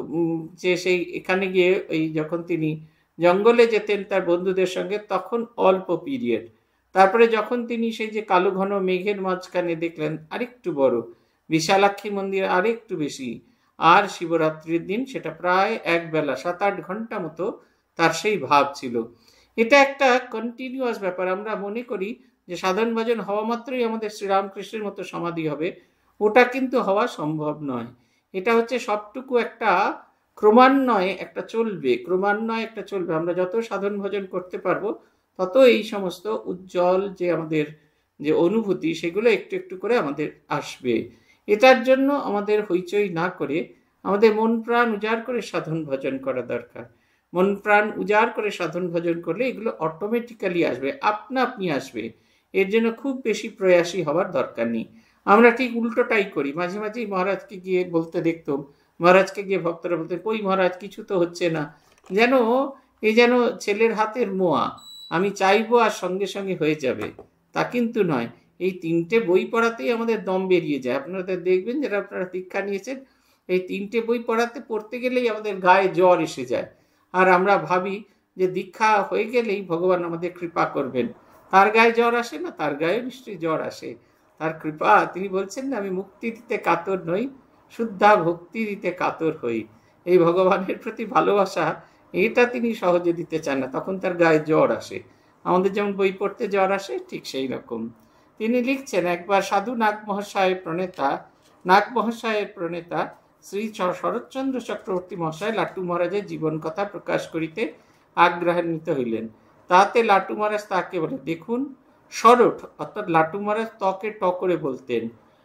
যে সেই এখানে গিয়ে ওই যখন তিনি জঙ্গলে যেতেন তার বন্ধুদের সঙ্গে, তখন অল্প পিরিয়ড। তারপরে যখন তিনি সেই যে কালো ঘন মেঘের মাঝখানে দেখলেন আরেকটু বড়, বিশালাক্ষী মন্দির আরেকটু বেশি, আর শিবরাত্রির দিন সেটা প্রায় এক বেলা সাত আট ঘন্টা মতো তার সেই ভাব ছিল। এটা একটা কন্টিনিউয়াস ব্যাপার। আমরা মনে করি যে সাধন ভজন হওয়া মাত্রই আমাদের শ্রীরামকৃষ্ণের মতো সমাধি হবে, ওটা কিন্তু হওয়া সম্ভব নয়। এটা হচ্ছে সবটুকু একটা ক্রমান্বয়ে একটা চলবে, ক্রমান্বয়ে একটা চলবে। আমরা যত সাধন ভজন করতে পারবো তত এই সমস্ত উজ্জ্বল যে আমাদের যে অনুভূতি সেগুলো একটু একটু করে আমাদের আসবে। এটার জন্য আমাদের হইচই না করে আমাদের মন প্রাণ উজাড় করে সাধন ভজন করা দরকার। মন প্রাণ উজাড় করে সাধন ভজন করলে এগুলো অটোমেটিক্যালি আসবে, আপনা আপনি আসবে। এর জন্য খুব বেশি প্রয়াসী হওয়ার দরকার নেই। আমরা ঠিক উল্টোটাই করি। মাঝে মাঝেই মহারাজকে গিয়ে বলতে দেখতাম, মহারাজকে গিয়ে ভক্তরা বলতে, কই মহারাজ কিছু তো হচ্ছে না, যেন এই যেন ছেলের হাতের মোয়া, আমি চাইবো আর সঙ্গে সঙ্গে হয়ে যাবে, তা কিন্তু নয়। এই তিনটে বই পড়াতেই আমাদের দম বেরিয়ে যায়। আপনারা দেখবেন যারা আপনারা দীক্ষা নিয়েছেন, এই তিনটে বই পড়াতে পড়তে গেলেই আমাদের গায়ে জ্বর এসে যায়। আর আমরা ভাবি যে দীক্ষা হয়ে গেলেই ভগবান আমাদের কৃপা করবেন। তার গায়ে জ্বর আসে না? তার গায়ে নিশ্চয়ই জ্বর আসে। তার কৃপা, তিনি বলছেন না, আমি মুক্তি দিতে কাতর নই, শুদ্ধা ভক্তি দিতে কাতর হই। এই ভগবানের প্রতি ভালোবাসা, এটা তিনি সহজে দিতে চান না, তখন তার গায়ে জ্বর আসে। আমাদের যেমন বই পড়তে জ্বর আসে, ঠিক সেই রকম। তিনি লিখছেন, একবার সাধু নাগ মহাশয়ের প্রণেতা নাগ মহাশয়ের প্রণেতা শ্রী শরৎচন্দ্র চক্রবর্তী মহাশয় লাট্টু মহারাজের জীবন কথা প্রকাশ করিতে আগ্রহান্বিত হইলেন। তাতে লাট্টু মহারাজ তাকে বলে, দেখুন শরৎ, অর্থাৎ লাট্টু মহারাজ তকে ট করে বলতেন,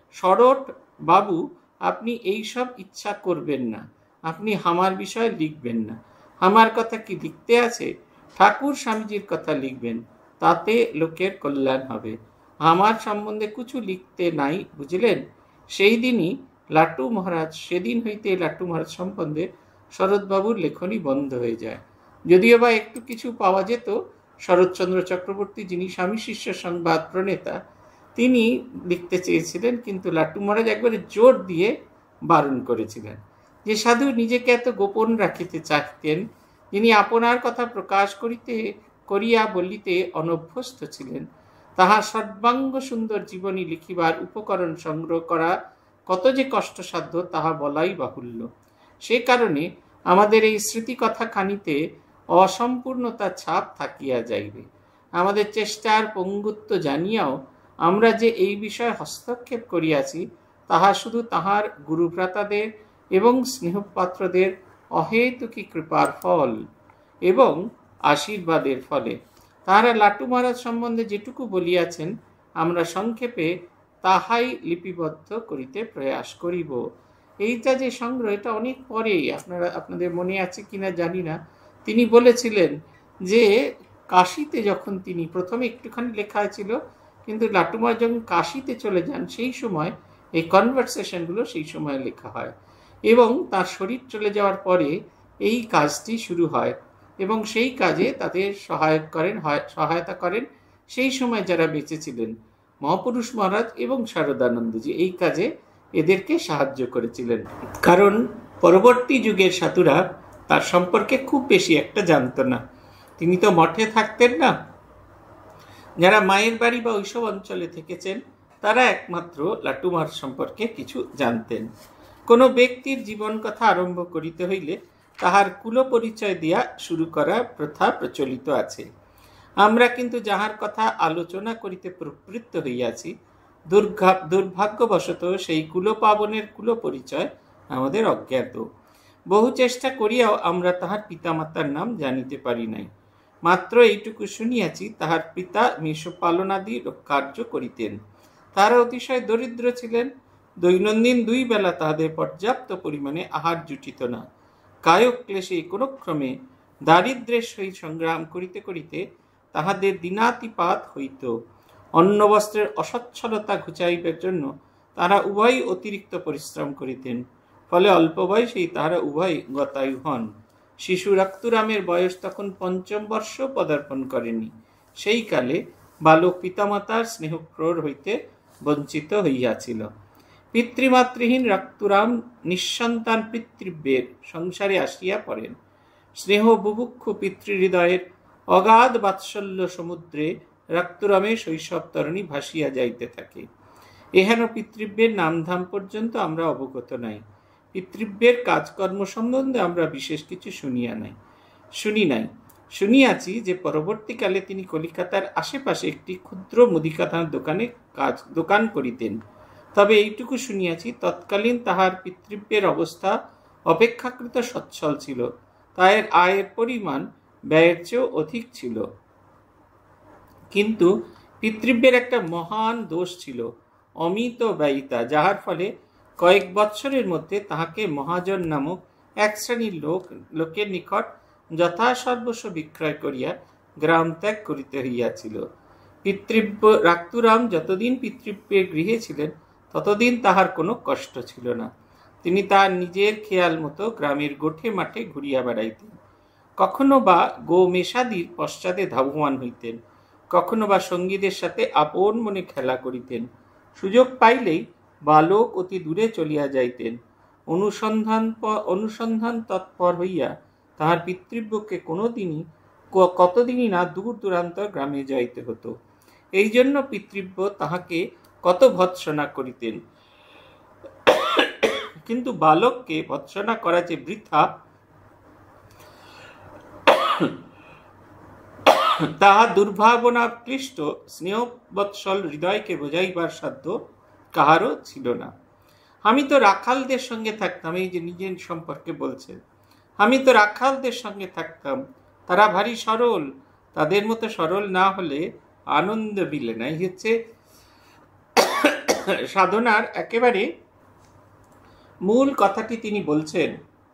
শরৎ বাবু, আপনি এই সব ইচ্ছা করবেন না, আপনি আমার বিষয়ে লিখবেন না। আমার কথা কি লিখতে আছে? ঠাকুর স্বামীজির কথা লিখবেন, তাতে লোকের কল্যাণ হবে। আমার সম্বন্ধে কিছু লিখতে নাই, বুঝলেন? সেই দিনই লাট্টু মহারাজ, সেদিন হইতে লাট্টু মহারাজ সম্বন্ধে শরৎবাবুর লেখনী বন্ধ হয়ে যায়। যদিও বা একটু কিছু পাওয়া যেত, শরৎচন্দ্র চক্রবর্তী, যিনি স্বামী শিষ্য সংবাদ প্রণেতা, তিনি লিখতে চেয়েছিলেন, কিন্তু লাট্টু মহারাজ একবারে জোর দিয়ে বারণ করেছিলেন। যে সাধু নিজেকে এত গোপন রাখিতে চাইতেন, যিনি আপনার কথা প্রকাশ করিতে করিয়া বলিতে অনভ্যস্ত ছিলেন, তাহার সর্বাঙ্গ সুন্দর জীবনী লিখিবার উপকরণ সংগ্রহ করা কত যে কষ্টসাধ্য তাহা বলাই বাহুল্য। সে কারণে আমাদের এই স্মৃতিকথা খানিতে অসম্পূর্ণতার ছাপ থাকিয়া যাইবে। আমাদের চেষ্টার পঙ্গুত্ব জানিয়াও আমরা যে এই বিষয়ে হস্তক্ষেপ করিয়াছি, তাহা শুধু তাহার গুরুভ্রাতাদের এবং স্নেহপাত্রদের অহেতুকী কৃপার ফল এবং আশীর্বাদের ফলে। তাহারা লাট্টু মহারাজ সম্বন্ধে যেটুকু বলিয়াছেন, আমরা সংক্ষেপে তাহাই লিপিবদ্ধ করিতে প্রয়াস করিব। এইটা যে সংগ্রহ, এটা অনেক পরে, আপনারা আপনাদের মনে আছে কিনা জানি না, তিনি বলেছিলেন যে কাশিতে যখন তিনি প্রথমে একটুখানি লেখা ছিল, কিন্তু লাট্টু মহারাজ যখন কাশিতে চলে যান, সেই সময় এই কনভারসেশনগুলো সেই সময় লেখা হয়, এবং তার শরীর চলে যাওয়ার পরে এই কাজটি শুরু হয়, এবং সেই কাজে তাদের সহায়ক করেন সহায়তা করেন সেই সময় যারা বেঁচে ছিলেন। মহাপুরুষ মহারাজ এবং শারদানন্দজি এই কাজে এদেরকে সাহায্য করেছিলেন। কারণ পরবর্তী যুগের সাধুরা তার সম্পর্কে খুব বেশি একটা জানতো না। তিনি তো মঠে থাকতেন না। যারা মায়ের বাড়ি বা ওইসব অঞ্চলে থেকেছেন তারা একমাত্র লাটুমার সম্পর্কে কিছু জানতেন। কোনো ব্যক্তির জীবন কথা আরম্ভ করিতে হইলে তাহার কুল পরিচয় দিয়া শুরু করা প্রথা প্রচলিত আছে। আমরা কিন্তু যাহার কথা আলোচনা করিতে প্রবৃত্ত হইয়াছি, দুর্ভাগ্যবশত সেই কুলপাবনের কুল পরিচয় আমাদের অজ্ঞাত। বহু চেষ্টা করিয়াও আমরা তাহার পিতামাতার নাম জানিতে পারি নাই। মাত্র এইটুকু শুনিয়াছি, তাহার পিতা মেষপালনাদি কার্য করিতেন। তাহারা অতিশয় দরিদ্র ছিলেন। দৈনন্দিন দুই বেলা তাহাদের পর্যাপ্ত পরিমাণে আহার জুটিত না। কায়ক ক্লেশে কোনো ক্রমে দারিদ্র্যের সহিত সংগ্রাম করিতে করিতে তাহাদের দিনাতিপাত হইত। অন্ন বস্ত্রের অসচ্ছলতা ঘুচাইবার জন্য তারা উভয় অতিরিক্ত পরিশ্রম করিতেন। ফলে অল্প বয়সেই তাহারা উভয় গতায়ু হন। শিশু রক্তুরামের বয়স তখন পঞ্চম বর্ষ পদার্পণ করেনি। সেই কালে বালক পিতামাতার স্নেহক্রোর হইতে বঞ্চিত হইয়াছিল। পিতৃমাতৃহীন রক্তুরাম নিঃসন্তান পিতৃব্যের সংসারে আসিয়া পড়েন। স্নেহ বুভুক্ষু পিতৃহৃদয়ের অগাধ বাৎসল্য সমুদ্রে রক্তুরামের শৈশব তরণী ভাসিয়া যাইতে থাকে। এহেন পিতৃব্যের নামধাম পর্যন্ত আমরা অবগত নাই। পিতৃব্যের কাজকর্ম সম্বন্ধে আমরা বিশেষ কিছু শুনিয়া নাই শুনি নাই শুনিয়াছি যে পরবর্তীকালে তিনি কলিকাতার আশেপাশে একটি ক্ষুদ্র মুদিখানার দোকানে কাজ দোকান করিতেন। তবে এইটুকু শুনিয়াছি, তৎকালীন তাহার পিতৃব্যের অবস্থা অপেক্ষাকৃত সচ্ছল ছিল। তার আয়ের পরিমাণ ব্যয়ের চেয়েও অধিক ছিল। কিন্তু পিতৃব্যের একটা মহান দোষ ছিল, অমিত ব্যয়িতা, যাহার ফলে কয়েক বৎসরের মধ্যে তাহাকে মহাজন নামক এক শ্রেণীর লোক লোকের নিকট যথাসর্বস্ব বিক্রয় করিয়া গ্রাম ত্যাগ করিতে হইয়াছিল। পিতৃব্য রাক্তুরাম যতদিন পিতৃব্যের গৃহে ছিলেন ততদিন তাহার কোনো কষ্ট ছিল না। তিনি তার নিজের খেয়াল মতো গ্রামের গোঠে মাঠে ঘুরিয়া বেড়াইতেন। কখনো বা গো মেষাদির পশ্চাতে ধাবমান হইতেন, কখনো বা সঙ্গীদের সাথে আপন মনে খেলা করিতেন। সুযোগ পাইলেই বালক অতি দূরে চলিয়া যাইতেন। অনুসন্ধান অনুসন্ধান তৎপর হইয়া তাহার পিতৃব্যকে কোনোদিনই কতদিনই না দূর দূরান্তর গ্রামে যাইতে হতো। এই জন্য পিতৃব্য তাহাকে কত ভৎসনা করিতেন। কিন্তু বালককে ভৎসনা করা যে বৃথা, তাহা দুর্ভাবনা ক্লিষ্ট স্নেহবৎসল হৃদয়কে বোঝাইবার সাধ্য কাহারও ছিল না। আমি তো রাখালদের সঙ্গে থাকতাম, এই যে নিজের সম্পর্কে বলছেন, আমি তো রাখালদের সঙ্গে থাকতাম, তারা ভারী সরল, তাদের মতো সরল না হলে আনন্দ মিলে না। এই হচ্ছে সাধনার একেবারে মূল কথাটি তিনি বলছেন।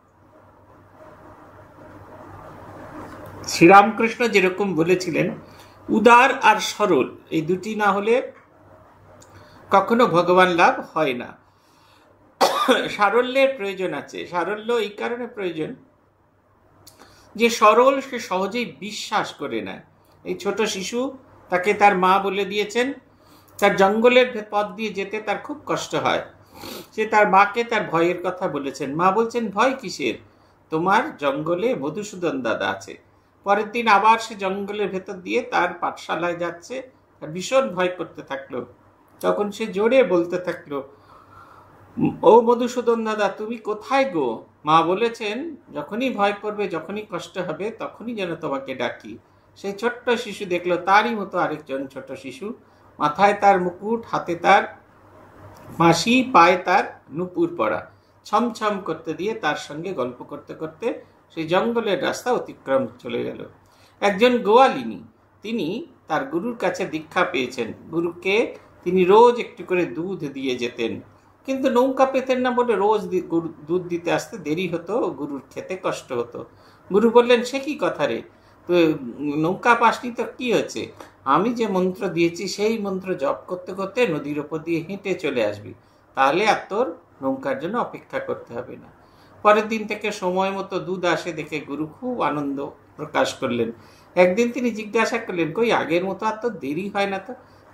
শ্রীরামকৃষ্ণ যেরকম বলেছিলেন, উদার আর সরল এই দুটি না হলে কখনো ভগবান লাভ হয় না। সারল্যের প্রয়োজন আছে। সারল্য এই কারণে প্রয়োজন যে সরল সে সহজেই বিশ্বাস করে নেয়। এই ছোট শিশু, তাকে তার মা বলে দিয়েছেন তার জঙ্গলের পথ দিয়ে যেতে তার খুব কষ্ট হয়। সে তার মাকে তার ভয়ের কথা বলেছেন। মা বলছেন, ভয় কিসের, তোমার জঙ্গলে মধুসূদন দাদা আছে। পরের দিন আবার সে জঙ্গলের ভেতর দিয়ে তার পাঠশালায় যাচ্ছে, তার ভীষণ ভয় করতে থাকলো। তখন সে জোরে বলতে থাকলো, ও মধুসূদন দাদা তুমি কোথায় গো? মা বলেছেন, যখনই ভয় করবে, যখনই কষ্ট হবে, তখনই যেন তোমাকে ডাকি। সেই ছোট্ট শিশু দেখলো তারই মতো আরেকজন ছোট শিশু, মাথায় তার মুকুট, হাতে তার মাসি, পায়ে তার নুপুর পরা, ছমছম করতে দিয়ে তার সঙ্গে গল্প করতে করতে সেই জঙ্গলের রাস্তা অতিক্রম চলে গেল। একজন গোয়ালিনী, তিনি তার গুরুর কাছে দীক্ষা পেয়েছেন। গুরুকে তিনি রোজ একটু করে দুধ দিয়ে যেতেন, কিন্তু নৌকা পেতেন না বলে রোজ দুধ দিতে আসতে দেরি হতো, গুরুর খেতে কষ্ট হতো। গুরু বললেন, সে কি কথা রে, তো নৌকা পাসনি তো কি হয়েছে, আমি যে মন্ত্র দিয়েছি সেই মন্ত্র জপ করতে করতে নদীর ওপর দিয়ে হেঁটে চলে আসবি, তাহলে আর তোর নৌকার জন্য অপেক্ষা করতে হবে না। পরের দিন থেকে সময় মতো দুধ আসে দেখে গুরু খুব আনন্দ প্রকাশ করলেন। একদিন তিনি জিজ্ঞাসা করলেন, কই আগের মতো আর তো দেরি হয় না তো?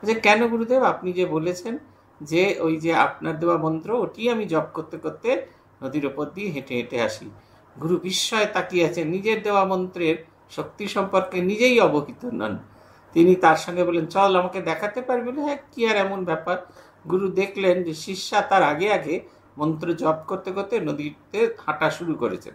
যে কেন গুরুদেব, আপনি যে বলেছেন যে ওই যে আপনার দেওয়া মন্ত্র ওটি আমি জপ করতে করতে নদীর ওপর দিয়ে হেঁটে হেঁটে আসি। গুরু বিস্ময়ে তাকিয়ে আছেন, নিজের দেওয়া মন্ত্রের শক্তি সম্পর্কে নিজেই অবহিত নন। তিনি তার সঙ্গে বলেন, চল আমাকে দেখাতে পারবে? হ্যাঁ, কি আর এমন ব্যাপার। গুরু দেখলেন যে শিষ্যা তার আগে আগে মন্ত্র জপ করতে করতে নদীতে হাঁটা শুরু করেছেন।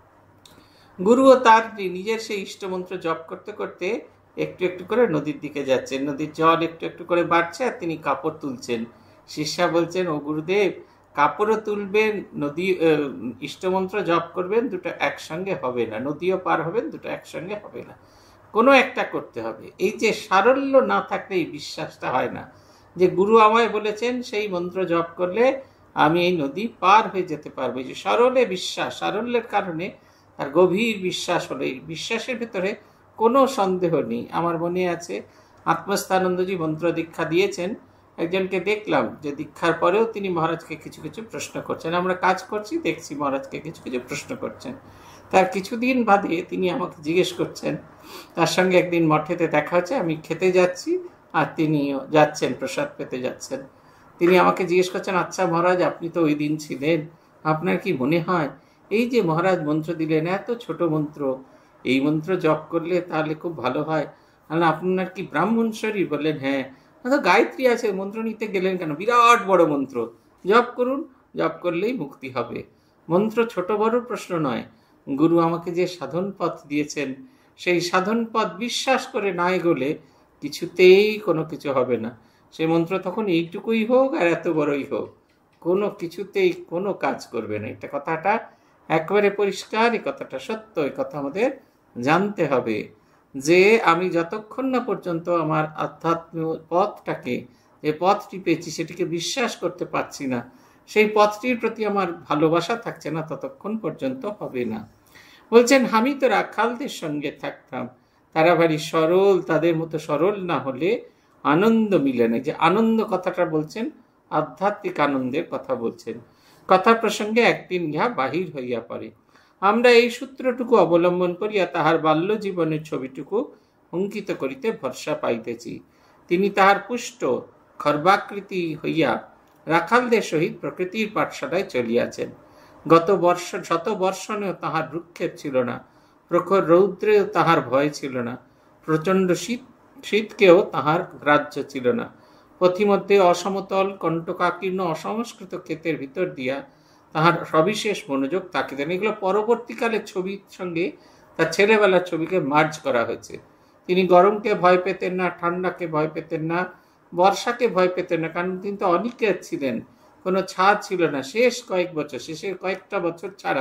গুরুও তার নিজের সেই ইষ্টমন্ত্র জপ করতে করতে একটু একটু করে নদীর দিকে যাচ্ছেন। নদীর জল একটু একটু করে বাড়ছে আর তিনি কাপড় তুলছেন। শিষ্যা বলছেন, ও গুরুদেব, কাপড়ও তুলবেন, নদী ইষ্টমন্ত্র জপ করবেন, দুটো একসঙ্গে হবে না। নদীও পার হবেন, দুটো একসঙ্গে হবে না, কোনো একটা করতে হবে। এই যে সারল্য না থাকলে এই বিশ্বাসটা হয় না যে গুরু আমায় বলেছেন সেই মন্ত্র জপ করলে আমি এই নদী পার হয়ে যেতে পারবো। যে সরলে বিশ্বাস, সারল্যের কারণে আর গভীর বিশ্বাস হলো। এই বিশ্বাসের ভিতরে কোনো সন্দেহ নেই। আমার মনে আছে আত্মস্থানন্দজি মন্ত্র দীক্ষা দিয়েছেন, একজনকে দেখলাম যে দীক্ষার পরেও তিনি মহারাজকে কিছু কিছু প্রশ্ন করছেন। আমরা কাজ করছি, দেখছি মহারাজকে কিছু কিছু প্রশ্ন করছেন। তার কিছুদিন বাদে তিনি আমাকে জিজ্ঞেস করছেন, তার সঙ্গে একদিন মঠেতে দেখা হচ্ছে, আমি খেতে যাচ্ছি আর তিনি যাচ্ছেন, প্রসাদ পেতে যাচ্ছেন। তিনি আমাকে জিজ্ঞেস করছেন, আচ্ছা মহারাজ, আপনি তো ওই দিন ছিলেন, আপনার কি মনে হয় এই যে মহারাজ মন্ত্র দিলেন, এত ছোট মন্ত্র, এই মন্ত্র জপ করলে তাহলে খুব ভালো হয়? আপনার কি ব্রাহ্মণ শরীর? বললেন হ্যাঁ। তো গায়ত্রী আছে, মন্ত্র নিতে গেলেন কেন? বিরাট বড় মন্ত্র, জপ করুন, জপ করলেই মুক্তি হবে। মন্ত্র ছোট বড় প্রশ্ন নয়। গুরু আমাকে যে সাধন পথ দিয়েছেন, সেই সাধন পথ বিশ্বাস করে না এগোলে কিছুতেই কোনো কিছু হবে না। সে মন্ত্র তখন এইটুকুই হোক আর এত বড়ই হোক, কোনো কিছুতেই কোনো কাজ করবে না। এটা কথাটা একেবারে পরিষ্কার, এই কথাটা সত্য। এই কথা আমাদের জানতে হবে যে আমি যতক্ষণ না পর্যন্ত আমার আধ্যাত্মিক পথটাকে, যে পথটি পেয়েছি সেটিকে বিশ্বাস করতে পারছি না, সেই পথটির প্রতি আমার ভালোবাসা থাকছে না, ততক্ষণ পর্যন্ত হবে না। বলছেন, আমি তো রাখালদের সঙ্গে থাকতাম, তারা ভারী সরল, তাদের মতো সরল না হলে আনন্দ মিলে না। যে আনন্দ কথাটা বলছেন, আধ্যাত্মিক আনন্দের কথা বলছেন। কথা প্রসঙ্গে একদিন ইহা বাহির হইয়া পড়ে। আমরা এই সূত্রটুকু অবলম্বন করিয়া তাহার বাল্য জীবনের ছবিটুকু অঙ্কিত করিতে ভরসা পাইতেছি। তিনি তাহার পুষ্ট খর্বাকৃতি হইয়া রাখালদের সহিত প্রকৃতির পাঠশালায় চলিয়াছেন। গত বর্ষ শত বর্ষণেও তাহার ভ্রুক্ষেপ ছিল না, প্রখর রৌদ্রেও তাহার ভয় ছিল না, প্রচণ্ড শীত শীতকেও তাহার গ্রাহ্য ছিল না। পথিমধ্যে অসমতল কণ্টকাকীর্ণ অসংস্কৃত ক্ষেতের ভিতর দিয়া তাহার সবিশেষ মনোযোগ তাকিতেন। এগুলো পরবর্তীকালে ছবির সঙ্গে তার ছেলেবেলার ছবিকে মার্জ করা হয়েছে। তিনি গরমকে ভয় পেতেন না, ঠান্ডাকে ভয় পেতেন না, বর্ষাকে ভয় পেতেন না, কারণ তিনি তো অনিকেত ছিলেন, কোনো ছাদ ছিল না। শেষ কয়েক বছর, শেষের কয়েকটা বছর ছাড়া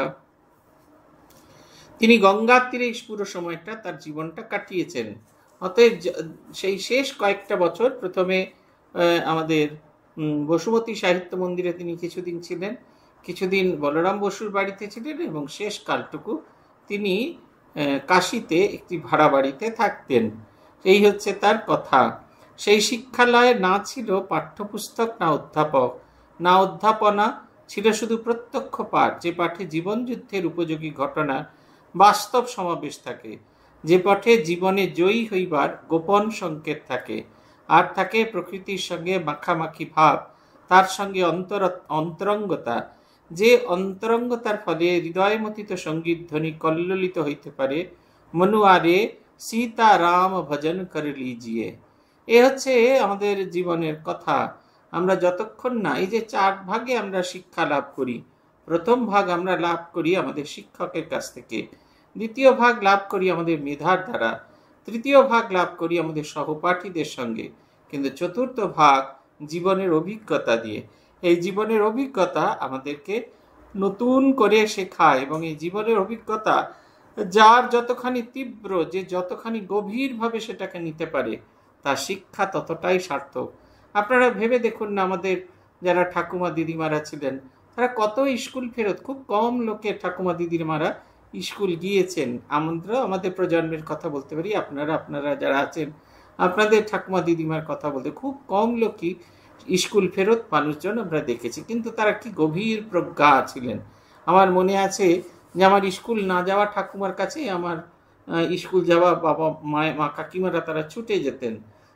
তিনি গঙ্গার তীরে পুরো সময়টা তার জীবনটা কাটিয়েছেন। অতএব সেই শেষ কয়েকটা বছর প্রথমে আমাদের বসুমতী সাহিত্য মন্দিরে তিনি কিছুদিন ছিলেন, কিছুদিন বলরাম বসুর বাড়িতে ছিলেন, এবং শেষ কালটুকু তিনি কাশীতে একটি ভাড়া বাড়িতে থাকতেন। এই হচ্ছে তার কথা। সেই শিক্ষালয়ে না ছিল পাঠ্যপুস্তক, না অধ্যাপক, না অধ্যাপনা, ছিল শুধু প্রত্যক্ষ পাঠ, যে পাঠে জীবনযুদ্ধের উপযোগী ঘটনা বাস্তব সমাবেশ থাকে, যে পাঠে জীবনে জয়ী হইবার গোপন সংকেত থাকে, আর থাকে প্রকৃতির সঙ্গে মাখামাখি ভাব, তার সঙ্গে অন্তর অন্তরঙ্গতা, যে অন্তরঙ্গতার ফলে হৃদয়মথিত সঙ্গীত ধ্বনি কল্লোলিত হইতে পারে। মনুয়ারে সীতা রাম ভজন করে লিজিয়ে। এ হচ্ছে আমাদের জীবনের কথা। আমরা যতক্ষণ না এই যে চার ভাগে আমরা শিক্ষা লাভ করি, প্রথম ভাগ আমরা লাভ করি আমাদের শিক্ষকের কাছ থেকে, দ্বিতীয় ভাগ লাভ করি আমাদের মেধার দ্বারা, তৃতীয় ভাগ লাভ করি আমাদের সহপাঠীদের সঙ্গে, কিন্তু চতুর্থ ভাগ জীবনের অভিজ্ঞতা দিয়ে। এই জীবনের অভিজ্ঞতা আমাদেরকে নতুন করে শেখায়, এবং এই জীবনের অভিজ্ঞতা যার যতখানি তীব্র, যে যতখানি গভীরভাবে সেটাকে নিতে পারে, তার শিক্ষা ততটাই সার্থক। আপনারা ভেবে দেখুন না, আমাদের যারা ঠাকুমা দিদিমারা ছিলেন, তারা কত স্কুল ফেরত, খুব কম লোকের ঠাকুমা দিদিমারা স্কুল গিয়েছেন। আমরা আমাদের প্রজন্মের কথা বলতে পারি, আপনারা আপনারা যারা আছেন আপনাদের ঠাকুমা দিদিমার কথা বলতে, খুব কম লোকই স্কুল ফেরত মানুষজন আমরা দেখেছি, কিন্তু তারা কি গভীর প্রজ্ঞা ছিলেন। আমার মনে আছে যে আমার স্কুল না যাওয়া ঠাকুমার কাছে আমার স্কুল যাওয়া বাবা মা মা কাকিমারা তারা ছুটে যেতেন।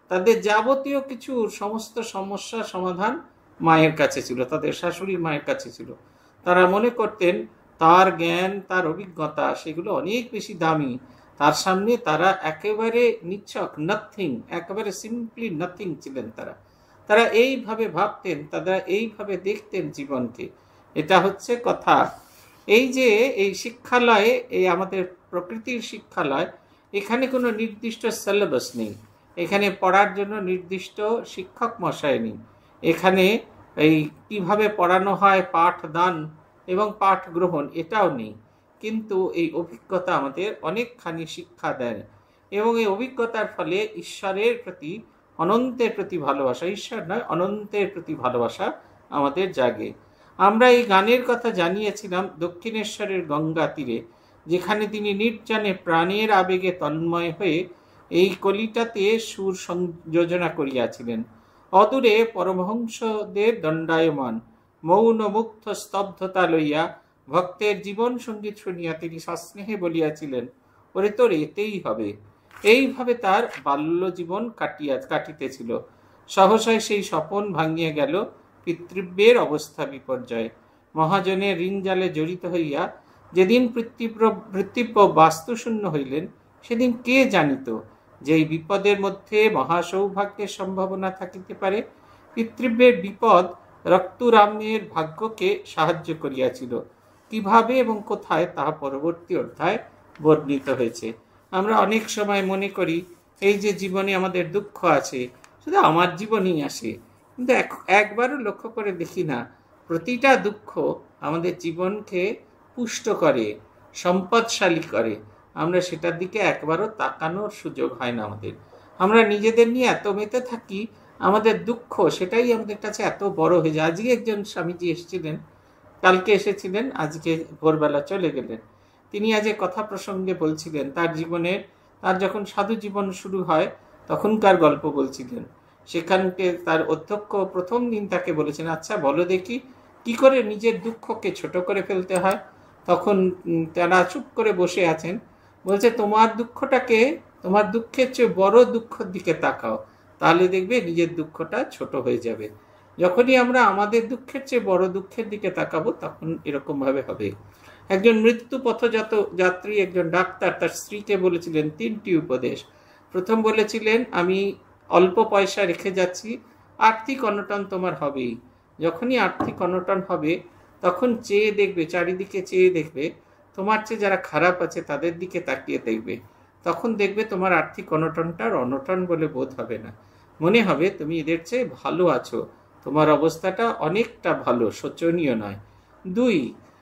তাদের যাবতীয় কিছু সমস্ত সমস্যার সমাধান মায়ের কাছে ছিল, তাদের শাশুড়ির মায়ের কাছে ছিল। তারা মনে করতেন তার জ্ঞান, তার অভিজ্ঞতা সেগুলো অনেক বেশি দামি, তার সামনে তারা একেবারে নিছক, নাথিং, একেবারে সিম্পলি নাথিং ছিলেন তারা। তারা এইভাবে ভাবতেন, তারা এইভাবে দেখতেন জীবনকে। এটা হচ্ছে কথা। এই যে এই শিক্ষালয়ে, এই আমাদের প্রকৃতির শিক্ষালয়, এখানে কোনো নির্দিষ্ট সিলেবাস নেই, এখানে পড়ার জন্য নির্দিষ্ট শিক্ষক মশাই নেই, এখানে এই কিভাবে পড়ানো হয়, পাঠদান এবং পাঠ গ্রহণ এটাও নেই। কিন্তু এই অভিজ্ঞতা আমাদের অনেকখানি শিক্ষা দেয় এবং এই অভিজ্ঞতার ফলে ঈশ্বরের প্রতি, অনন্তের প্রতি ভালোবাসা, ঈশ্বর নয় অনন্তের প্রতি ভালোবাসা আমাদের জাগে। আমরা এই গানের কথা জানিয়েছিলাম দক্ষিণেশ্বরের গঙ্গা তীরে, যেখানে তিনি নির্জনে প্রাণের আবেগে তন্ময় হয়ে এই কলিটাতে সুর সংযোজনা করিয়াছিলেন। অদূরে পরমহংসদের দণ্ডায়মান মৌন মুগ্ধ স্তব্ধতা লইয়া ভক্তের জীবন সঙ্গীত শুনিয়া তিনি সস্নেহে বলিয়াছিলেন, ওরে তোর এতেই হবে। এইভাবে তার বাল্য জীবন কাটিয়া কাটিতেছিল। সহসায় সেই স্বপন ভাঙিয়া গেল পিতৃব্যের অবস্থা বিপর্যয়। মহাজনের ঋণ জালে জড়িত হইয়া যেদিন পিতৃব্য বাস্তুশূন্য হইলেন, সেদিন কে জানিত যে এই বিপদের মধ্যে মহাসৌভাগ্যের সম্ভাবনা থাকিতে পারে। পিতৃব্যের বিপদ রক্তুরামের ভাগ্যকে সাহায্য করিয়াছিল। কিভাবে এবং কোথায় তাহা পরবর্তী অধ্যায় বর্ণিত হয়েছে। আমরা অনেক সময় মনে করি এই যে জীবনে আমাদের দুঃখ আছে, শুধু আমার জীবনেই আসে, কিন্তু একবারও লক্ষ্য করে দেখি না প্রতিটা দুঃখ আমাদের জীবনকে পুষ্ট করে, সম্পদশালী করে। আমরা সেটার দিকে একবারও তাকানোর সুযোগ হয় না আমাদের। আমরা নিজেদের নিয়ে এত মেতে থাকি, আমাদের দুঃখ সেটাই আমাদের কাছে এত বড় হয়ে যায়। আজকে একজন স্বামীজি এসেছিলেন, কালকে এসেছিলেন, আজকে ভোরবেলা চলে গেলেন। তিনি আজ কথা প্রসঙ্গে বলছিলেন তার জীবনে, তার যখন সাধু জীবন শুরু হয় তখনকার গল্প বলছিলেন। সেখানকে তার অধ্যক্ষ প্রথম দিন তাকে বলেছেন, আচ্ছা বলো দেখি কি করে নিজের দুঃখকে ছোট করে ফেলতে হয়। তখন তারা চুপ করে বসে আছেন। বলছে, তোমার দুঃখটাকে, তোমার দুঃখের চেয়ে বড় দুঃখের দিকে তাকাও, তাহলে দেখবে নিজের দুঃখটা ছোট হয়ে যাবে। যখনই আমরা আমাদের দুঃখের চেয়ে বড় দুঃখের দিকে তাকাবো তখন এরকম ভাবে হবে। একজন মৃত্যু পথযাত যাত্রী, একজন ডাক্তার তার স্ত্রীকে বলেছিলেন তিনটি উপদেশ। প্রথম বলেছিলেন, আমি অল্প পয়সা রেখে যাচ্ছি, আর্থিক অনটন তোমার হবেই। যখনই আর্থিক অনটন হবে তখন চেয়ে দেখবে, চারিদিকে চেয়ে দেখবে, তোমার চেয়ে যারা খারাপ আছে তাদের দিকে তাকিয়ে দেখবে। তখন দেখবে তোমার আর্থিক অনটনটার অনটন বলে বোধ হবে না, মনে হবে তুমি এদের চেয়ে ভালো আছো, তোমার অবস্থাটা অনেকটা ভালো, শোচনীয় নয়। দুই,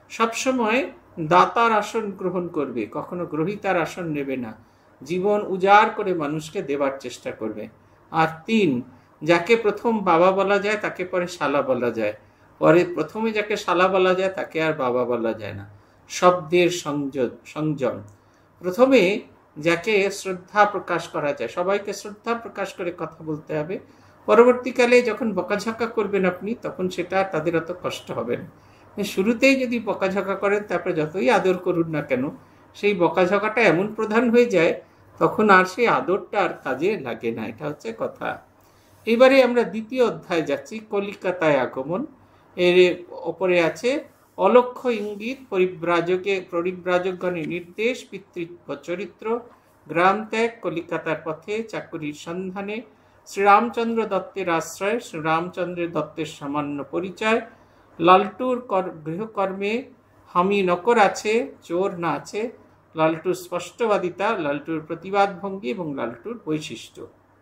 সবসময় দাতার আসন গ্রহণ করবে, কখনো গ্রহীতার আসন নেবে না, জীবন উজাড় করে মানুষকে দেবার চেষ্টা করবে। আর তিন, যাকে প্রথম বাবা বলা যায় তাকে পরে শালা বলা যায়, পরে প্রথমে যাকে শালা বলা যায় তাকে আর বাবা বলা যায় না। শব্দের সংযম সংযম প্রথমে যাকে শ্রদ্ধা প্রকাশ করা যায়, সবাইকে শ্রদ্ধা প্রকাশ করে কথা বলতে হবে। পরবর্তীকালে যখন বকাঝকা করবেন আপনি, তখন সেটা তাদের অত কষ্ট হবে না। শুরুতেই যদি বকাঝকা করেন, তারপরে যতই আদর করুন না কেন, সেই বকাঝকাটা এমন প্রধান হয়ে যায় তখন আর সেই আদরটা আর কাজে লাগে না। এটা হচ্ছে কথা। এবারে আমরা দ্বিতীয় অধ্যায় যাচ্ছি, কলিকাতায় আগমন। এর ওপরে আছে অলক্ষ্য ইঙ্গিত, পরিব্রাজকে পরিব্রাজকগণের নির্দেশ, পিতৃত্ব চরিত্র, গ্রাম ত্যাগ, কলিকাতার পথে, চাকুরির সন্ধানে, শ্রীরামচন্দ্র দত্তের আশ্রয়, শ্রীরামচন্দ্রের দত্তের সামান্য পরিচয়, লালটুর গৃহকর্মে হামি নকর আছে, চোর না আছে, লালটুর স্পষ্টবাদিতা, লালটুর প্রতিবাদ ভঙ্গি এবং লালটুর বৈশিষ্ট্য।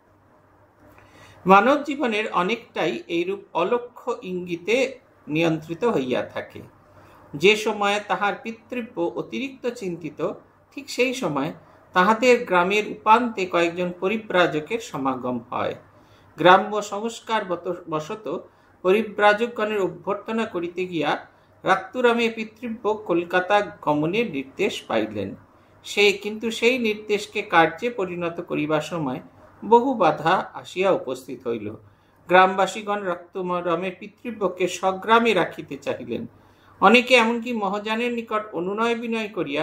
মানব জীবনের অনেকটাই এইরূপ অলক্ষ্য ইঙ্গিতে নিয়ন্ত্রিত হইয়া থাকে। যে সময় তাহার পিতৃব্য অতিরিক্ত চিন্তিত, ঠিক সেই সময় তাহাদের গ্রামের উপান্তে কয়েকজন পরিব্রাজকের সমাগম হয়। গ্রাম্য সংস্কার বশত পরিব্রাজকগণের অভ্যর্থনা করিতে গিয়া রাত্তুরামে পিতৃব্য কলকাতা গমনের নির্দেশ পাইলেন। সে কিন্তু সেই নির্দেশকে কার্যে পরিণত করিবার সময় বহু বাধা আসিয়া উপস্থিত হইল। গ্রামবাসীগণ রাত্তুরামের পিতৃব্যকে স্বগ্রামে রাখিতে চাহিলেন। অনেকে এমনকি মহাজানের নিকট অনুনয় বিনয় করিয়া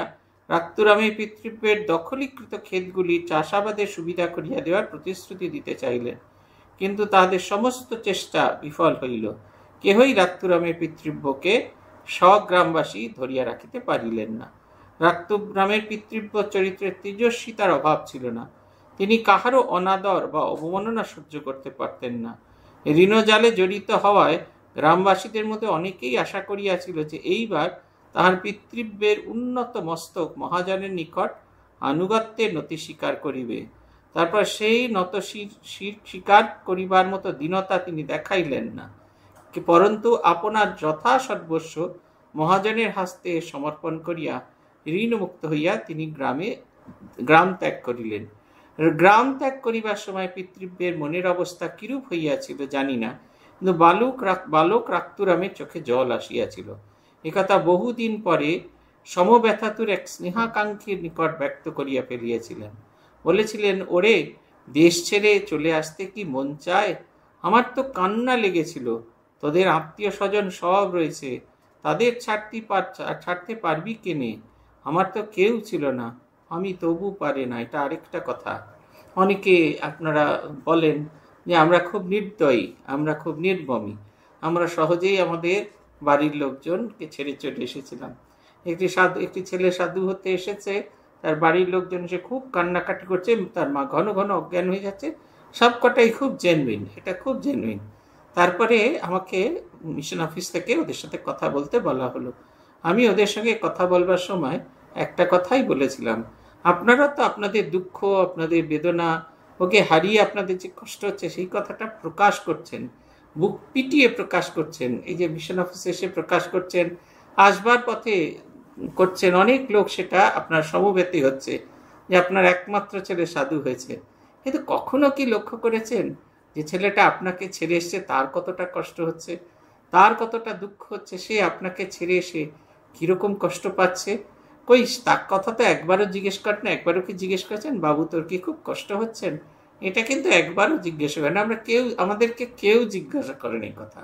রাক্তুরামে পিতৃব্যের দখলীকৃত ক্ষেতগুলি চাষাবাদের সুবিধা করিয়া দেওয়ার প্রতিশ্রুতি দিতে চাইলেন, কিন্তু তাহাদের সমস্ত চেষ্টা বিফল হইল। কেহই রাক্তুরামের পিতৃব্যকে স্বগ্রামবাসী ধরিয়া রাখিতে পারিলেন না। রাক্তুরামের পিতৃব্য চরিত্রের তেজস্বিতার অভাব ছিল না। তিনি কাহারও অনাদর বা অবমাননা সহ্য করতে পারতেন না। ঋণজালে জড়িত হওয়ায় গ্রামবাসীদের মধ্যে অনেকেই আশা করিয়াছিল যে এইবার তাহার পিতৃব্যের উন্নত মস্তক মহাজনের নিকট আনুগত্যের নতি স্বীকার করিবে। তারপর সেই নত স্বীকার করিবার মতো দীনতা তিনি দেখাইলেন না, পরন্তু আপনার যথা সর্বস্ব মহাজনের হস্তে সমর্পণ করিয়া ঋণমুক্ত হইয়া তিনি গ্রামে গ্রাম ত্যাগ করিলেন। গ্রাম ত্যাগ করিবার সময় পিতৃব্যের মনের অবস্থা কিরূপ হইয়াছিল জানি না, কিন্তু বালক বালক রাক্তুরামের চোখে জল আসিয়াছিল। একথা বহুদিন পরে সমব্যথাতুর এক স্নেহাকাঙ্ক্ষীর নিকট ব্যক্ত করিয়া ফেলিয়াছিলেন। বলেছিলেন, ওরে, দেশ ছেড়ে চলে আসতে কি মন চায়? আমার তো কান্না লেগেছিল। তোদের আত্মীয় স্বজন সব রয়েছে, তাদের ছাড়তে পার ছাড়তে পারবি কেনে? আমার তো কেউ ছিল না, আমি তবু পারে না। এটা আরেকটা কথা। অনেকে আপনারা বলেন যে আমরা খুব নির্দয়ী, আমরা খুব নির্মমী, আমরা সহজেই আমাদের বাড়ির লোকজনকে ছেড়ে চলে এসেছিলাম। একটি সাধু একটি ছেলে সাধু হতে এসেছে, তার বাড়ির লোকজন এসে খুব কান্নাকাটি করছে, তার মা ঘন ঘন অজ্ঞান হয়ে যাচ্ছে। সবকটাই খুব জেনুইন, এটা খুব জেনুইন। তারপরে আমাকে মিশন অফিস থেকে ওদের সাথে কথা বলতে বলা হলো। আমি ওদের সঙ্গে কথা বলবার সময় একটা কথাই বলেছিলাম, আপনারা তো আপনাদের দুঃখ, আপনাদের বেদনা, ওকে হারিয়ে আপনাদের যে কষ্ট হচ্ছে সেই কথাটা প্রকাশ করছেন, বুক পিটিয়ে প্রকাশ করছেন। এই যে মিশন অফিসে এসে প্রকাশ করছেন, আসবার পথে করছেন, অনেক লোক সেটা আপনার সমবেতই হচ্ছে যে আপনার একমাত্র ছেলে সাধু হয়েছে। কিন্তু কখনো কি লক্ষ্য করেছেন যে ছেলেটা আপনাকে ছেড়ে এসছে, তার কতটা কষ্ট হচ্ছে, তার কতটা দুঃখ হচ্ছে, সে আপনাকে ছেড়ে এসে কিরকম কষ্ট পাচ্ছে? কই তার কথা তো একবারও জিজ্ঞেস করেন? একবারও কি জিজ্ঞেস করেছেন, বাবু তোর কি খুব কষ্ট হচ্ছেন? এটা কিন্তু একবারও জিজ্ঞেস করেন আমরা কেউ, আমাদেরকে কেউ জিজ্ঞাসা করেন এই কথা।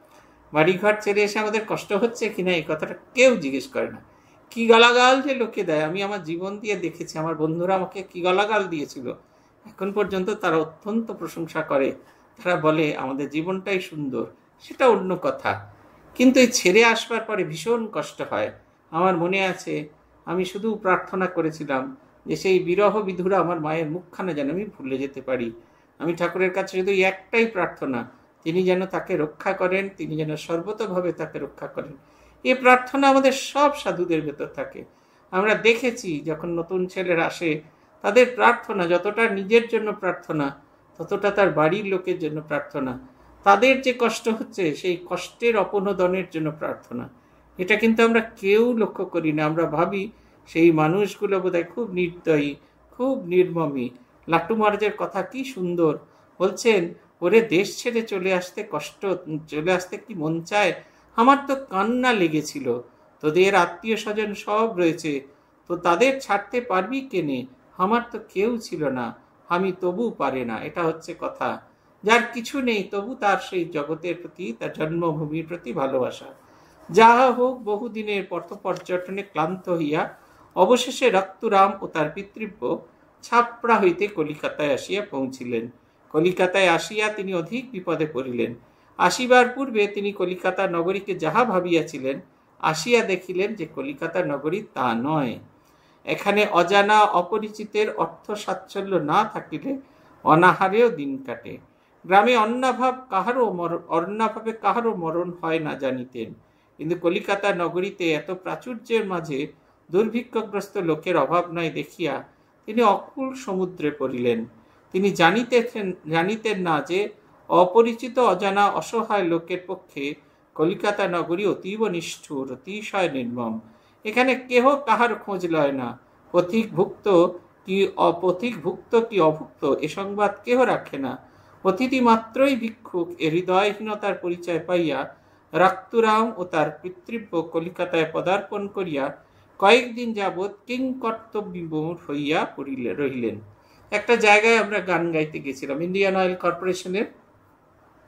বাড়িঘর ছেড়ে এসে আমাদের কষ্ট হচ্ছে কিনা এই কথাটা কেউ জিজ্ঞেস করে না। কি গালাগাল যে লোকে দেয়, আমি আমার জীবন দিয়ে দেখেছি। আমার বন্ধুরা আমাকে কি গালাগাল দিয়েছিল, এখন পর্যন্ত তারা অত্যন্ত প্রশংসা করে। তারা বলে আমাদের জীবনটাই সুন্দর, সেটা অন্য কথা। কিন্তু এই ছেড়ে আসবার পরে ভীষণ কষ্ট হয়। আমার মনে আছে, আমি শুধু প্রার্থনা করেছিলাম যে সেই বিরহ বিধুরা আমার মায়ের মুখখানা যেন আমি ভুলে যেতে পারি। আমি ঠাকুরের কাছে শুধু একটাই প্রার্থনা, তিনি যেন তাকে রক্ষা করেন, তিনি যেন সর্বতভাবে তাকে রক্ষা করেন। এই প্রার্থনা আমাদের সব সাধুদের ভেতর থাকে। আমরা দেখেছি যখন নতুন ছেলেরা আসে, তাদের প্রার্থনা যতটা নিজের জন্য প্রার্থনা, ততটা তার বাড়ির লোকের জন্য প্রার্থনা। তাদের যে কষ্ট হচ্ছে সেই কষ্টের অপনোদনের জন্য প্রার্থনা। এটা কিন্তু আমরা কেউ লক্ষ্য করি না। আমরা ভাবি সেই মানুষগুলো বোধহয় খুব নির্দয়ী, খুব নির্মমী। লাট্টু মহারাজের কথা কি সুন্দর বলছেন, ওরে দেশ ছেড়ে চলে আসতে কষ্ট, চলে আসতে কি মন চায়? আমার তো কান্না লেগেছিল। তোদের আত্মীয় স্বজন সব রয়েছে, তো তাদের ছাড়তে পারবি কেনে? আমার তো কেউ ছিল না, আমি তবু পারে না। এটা হচ্ছে কথা। যার কিছু নেই তবু তার সেই জগতের প্রতি, তার জন্মভূমির প্রতি ভালোবাসা। যাহা হোক, বহুদিনের পথ পর্যটনে ক্লান্ত হইয়া অবশেষে রাক্তুরাম ও তার পিতৃব্য ছাপড়া হইতে কলিকাতায় আসিয়া পৌঁছিলেন। কলিকাতায় আসিয়া তিনি অধিক বিপদে পড়িলেন। আসিবার পূর্বে তিনি কলিকাতা নগরীকে যাহা ভাবিয়াছিলেন, আসিয়া দেখিলেন যে কলিকাতা নগরী তা নয়। এখানে অজানা অপরিচিতের অর্থ সাচ্ছল্য না থাকিলে অনাহারেও দিন কাটে। গ্রামে অন্নাভাব কাহারও অন্নাভাবে কাহারও মরণ হয় না জানিতেন, কিন্তু কলিকাতা নগরীতে এত প্রাচুর্যের মাঝে দুর্ভিক্ষগ্রস্ত লোকের অভাব নাই দেখিয়া তিনি অকুল সমুদ্রে পড়িলেন। তিনি জানিতেন জানিতেন না যে অপরিচিত অজানা অসহায় লোকের পক্ষে কলিকাতা নগরী অতীব নিষ্ঠুর, অতিশয় নির্মম। এখানে কেহ কাহার খোঁজ লয় না। পথিক ভুক্ত কি অপথিক ভুক্ত কি অভুক্ত এ সংবাদ কেহ রাখে না। অতিথি মাত্রই ভিক্ষুক এ হৃদয়হীনতার পরিচয় পাইয়া রাক্তুরাম ও তার পিতৃব্য কলিকাতায় পদার্পণ করিয়া কয়েকদিন যাবৎ কিংকর্তব্যবিমূঢ় হইয়া পড়িলে রহিলেন। একটা জায়গায় আমরা গান গাইতে গেছিলাম, ইন্ডিয়ান অয়েল কর্পোরেশনের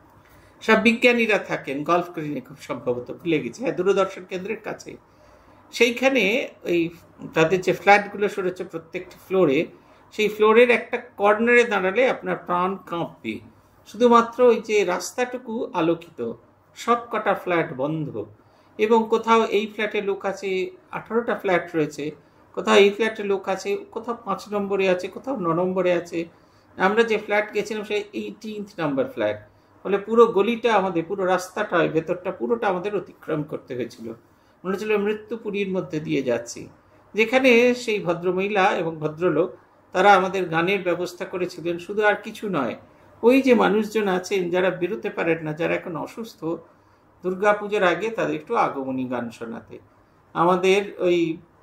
সব বিজ্ঞানীরা থাকেন, গল্ফ গ্রিনে খুব সম্ভবত, ভুলে গেছি, হ্যাঁ, দূরদর্শন কেন্দ্রের কাছে। সেইখানে ওই তাদের যে ফ্ল্যাটগুলো সরেছে প্রত্যেকটি ফ্লোরে, সেই ফ্লোরের একটা কর্নারে দাঁড়ালে আপনার প্রাণ কাঁপবে। শুধুমাত্র ওই যে রাস্তাটুকু আলোকিত, সব কটা ফ্ল্যাট বন্ধ, এবং কোথাও এই ফ্ল্যাটে লোক আছে, আঠারোটা ফ্ল্যাট রয়েছে, কোথাও এই ফ্ল্যাটে লোক আছে, কোথাও পাঁচ নম্বরে আছে, কোথাও ন নম্বরে আছে। আমরা যে ফ্ল্যাট গেছিলাম সেই এইটিন্থ নাম্বার ফ্ল্যাট, ফলে পুরো গলিটা আমাদের, পুরো রাস্তাটা, ভেতরটা পুরোটা আমাদের অতিক্রম করতে হয়েছিল। মনে হচ্ছিল মৃত্যুপুরীর মধ্যে দিয়ে যাচ্ছি, যেখানে সেই ভদ্রমহিলা এবং ভদ্রলোক তারা আমাদের গানের ব্যবস্থা করেছিলেন। শুধু আর কিছু নয়, ওই যে মানুষজন আছেন যারা বেরোতে পারেন না, যারা এখন অসুস্থ, দুর্গা পুজোর আগে তাদের একটু আগমনী গান শোনাতে। আমাদের ওই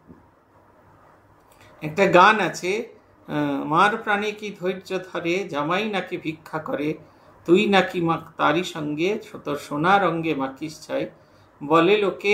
একটা গান আছে, মার প্রাণে কি ধৈর্য ধরে, জামাই নাকি ভিক্ষা করে, তুই নাকি মা তারই সঙ্গে তোর সোনার অঙ্গে মাখিস ছাই, বলে লোকে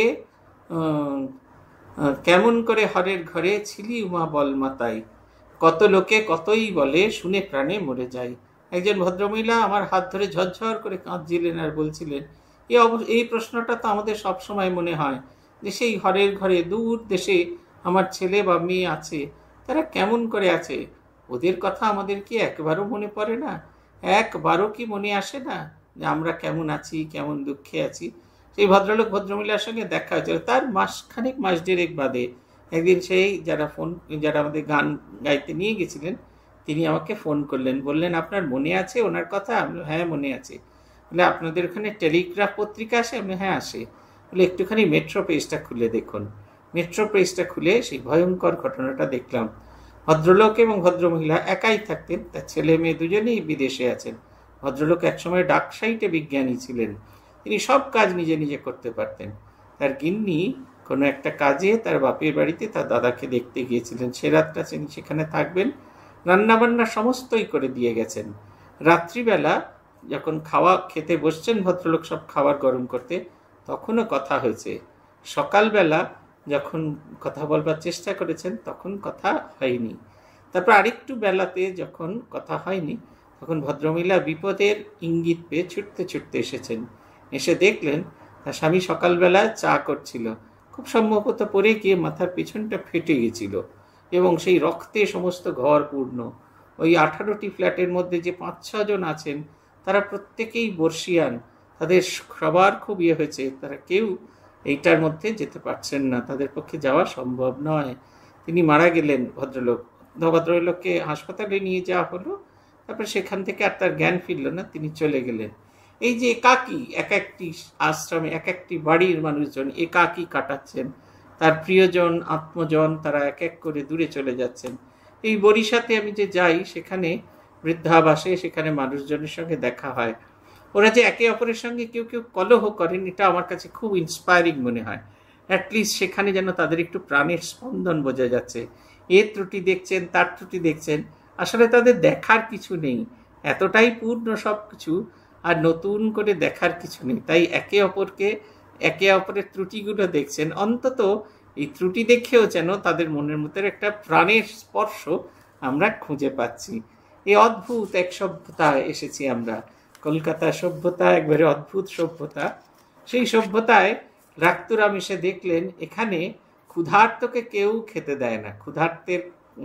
কেমন করে হরের ঘরে ছিলি উমা বল মাতাই, কত লোকে কতই বলে শুনে প্রাণে মরে যায়। একজন ভদ্রমহিলা আমার হাত ধরে ঝরঝর করে কাঁদছিলেন আর বলছিলেন, এই এই প্রশ্নটা তো আমাদের সবসময় মনে হয় যে সেই হরের ঘরে দূর দেশে আমার ছেলে বা মেয়ে আছে, তারা কেমন করে আছে, ওদের কথা আমাদের কি একবারও মনে পড়ে না? একবারও কি মনে আসে না যে আমরা কেমন আছি, কেমন দুঃখে আছি? সেই ভদ্রলোক ভদ্রমহিলার সঙ্গে দেখা হয়েছিল তার মাসখানেক মাস দেড়েক বাদে। একদিন সেই যারা ফোন যারা আমাদের গান গাইতে নিয়ে গেছিলেন, তিনি আমাকে ফোন করলেন, বললেন আপনার মনে আছে ওনার কথা? আমি হ্যাঁ মনে আছে। বলে আপনাদের ওখানে টেলিগ্রাফ পত্রিকা আসে? আমি হ্যাঁ আসে। বলে একটুখানি মেট্রো পেজটা খুলে দেখুন। মেট্রো পেজটা খুলে সেই ভয়ঙ্কর ঘটনাটা দেখলাম। ভদ্রলোক এবং ভদ্রমহিলা একাই থাকতেন, তার ছেলে মেয়ে দুজনেই বিদেশে আছেন। ভদ্রলোক একসময় ডাকসাইটে বিজ্ঞানী ছিলেন, তিনি সব কাজ নিজে নিজে করতে পারতেন। তার গিন্নি কোনো একটা কাজে তার বাপের বাড়িতে তার দাদাকে দেখতে গিয়েছিলেন, সে রাতটা তিনি সেখানে থাকবেন, রান্নাবান্না সমস্তই করে দিয়ে গেছেন। রাত্রিবেলা যখন খাওয়া খেতে বসছেন ভদ্রলোক সব খাবার গরম করতে, তখনও কথা হয়েছে। সকালবেলা যখন কথা বলবার চেষ্টা করেছেন তখন কথা হয়নি। তারপর আরেকটু বেলাতে যখন কথা হয়নি, তখন ভদ্রমহিলা বিপদের ইঙ্গিত পেয়ে ছুটতে ছুটতে এসেছেন। এসে দেখলেন তার স্বামী সকালবেলা চা করছিল, খুব সম্ভবত পড়ে গিয়ে মাথার পেছনটা ফেটে গেছিল এবং সেই রক্তে সমস্ত ঘর পূর্ণ। ওই আঠারোটি ফ্ল্যাটের মধ্যে যে পাঁচ ছজন আছেন তারা প্রত্যেকেই বর্ষিয়ান, তাদের সবার খুব ইয়ে হয়েছে, তারা কেউ এইটার মধ্যে যেতে পারছেন না, তাদের পক্ষে যাওয়া সম্ভব নয়। তিনি মারা গেলেন। ভদ্রলোক ভদ্রলোককে হাসপাতালে নিয়ে যাওয়া হলো, তারপর সেখান থেকে আর তার জ্ঞান ফিরল না, তিনি চলে গেলেন। এই যে একাকী, এক একটি আশ্রমে এক একটি বাড়ির মানুষজন একাকী কাটাচ্ছেন, তার প্রিয়জন আত্মজন তারা এক এক করে দূরে চলে যাচ্ছেন। এই বরিশাতে আমি যে যাই, সেখানে বৃদ্ধাবাসে সেখানে মানুষজনের সঙ্গে দেখা হয়, ওরা যে একে অপরের সঙ্গে কেউ কেউ কলহ করেন, এটা আমার কাছে খুব ইন্সপায়ারিং মনে হয়। অ্যাটলিস্ট সেখানে যেন তাদের একটু প্রাণের স্পন্দন বোঝা যাচ্ছে। এ ত্রুটি দেখছেন, তার ত্রুটি দেখছেন, আসলে তাদের দেখার কিছু নেই, এতটাই পূর্ণ সব কিছু, আর নতুন করে দেখার কিছু নেই। তাই একে অপরকে একে অপরের ত্রুটিগুলো দেখছেন, অন্তত এই ত্রুটি দেখেও যেন তাদের মনের মধ্যে একটা প্রাণের স্পর্শ আমরা খুঁজে পাচ্ছি। এই অদ্ভুত এক সভ্যতা এসেছি আমরা, কলকাতা সভ্যতা একবারে অদ্ভুত সভ্যতা। সেই সভ্যতায় রাক্তুরাম এসে দেখলেন এখানে ক্ষুধার্তকে কেউ খেতে দেয় না, ক্ষুধার্তের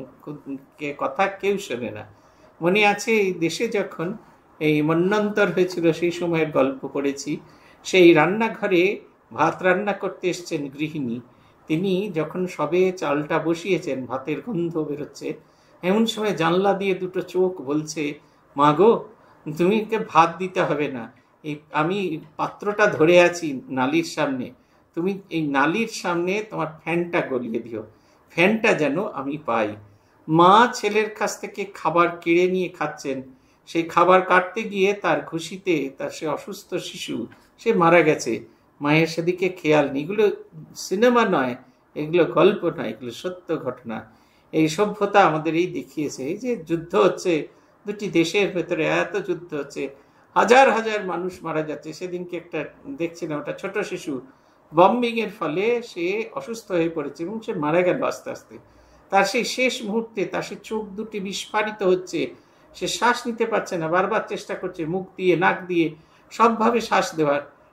কথা কেউ শোনে না। মনে আছে এই দেশে যখন এই মন্বন্তর হয়েছিল সেই সময়ের গল্প পড়েছি, সেই রান্নাঘরে ভাত রান্না করতে এসছেন গৃহিণী, তিনি যখন সবে চালটা বসিয়েছেন, ভাতের গন্ধ বেরোচ্ছে, এমন সময় জানলা দিয়ে দুটো চোখ বলছে, মা গো তুমি ভাত দিতে হবে না, এই আমি পাত্রটা ধরে আছি নালির সামনে, তুমি এই নালির সামনে তোমার ফ্যানটা গলিয়ে দিও, ফ্যানটা যেন আমি পাই। মা ছেলের কাছ থেকে খাবার কেড়ে নিয়ে খাচ্ছেন, সেই খাবার কাটতে গিয়ে তার ঘুষিতে তার সে অসুস্থ শিশু সে মারা গেছে, মায়ের সেদিকে খেয়াল নেই। এগুলো সিনেমা নয়, এগুলো গল্প নয়, এগুলো সত্য ঘটনা। এই সভ্যতা আমাদের এই দেখিয়েছে। এই যে যুদ্ধ হচ্ছে দুটি দেশের ভেতরে, এত যুদ্ধ হচ্ছে, হাজার হাজার মানুষ মারা যাচ্ছে। সেদিনকে একটা দেখছিলাম, একটা ছোট শিশু বম্বিং এর ফলে সে অসুস্থ হয়ে পড়েছে এবং সে মারা গেল আস্তে আস্তে। তার সেই শেষ মুহূর্তে তার সে চোখ দুটি বিস্ফারিত হচ্ছে, সে শ্বাস নিতে পারছে না, বারবার চেষ্টা করছে মুখ দিয়ে নাক দিয়ে সবভাবে শ্বাস দেওয়ার,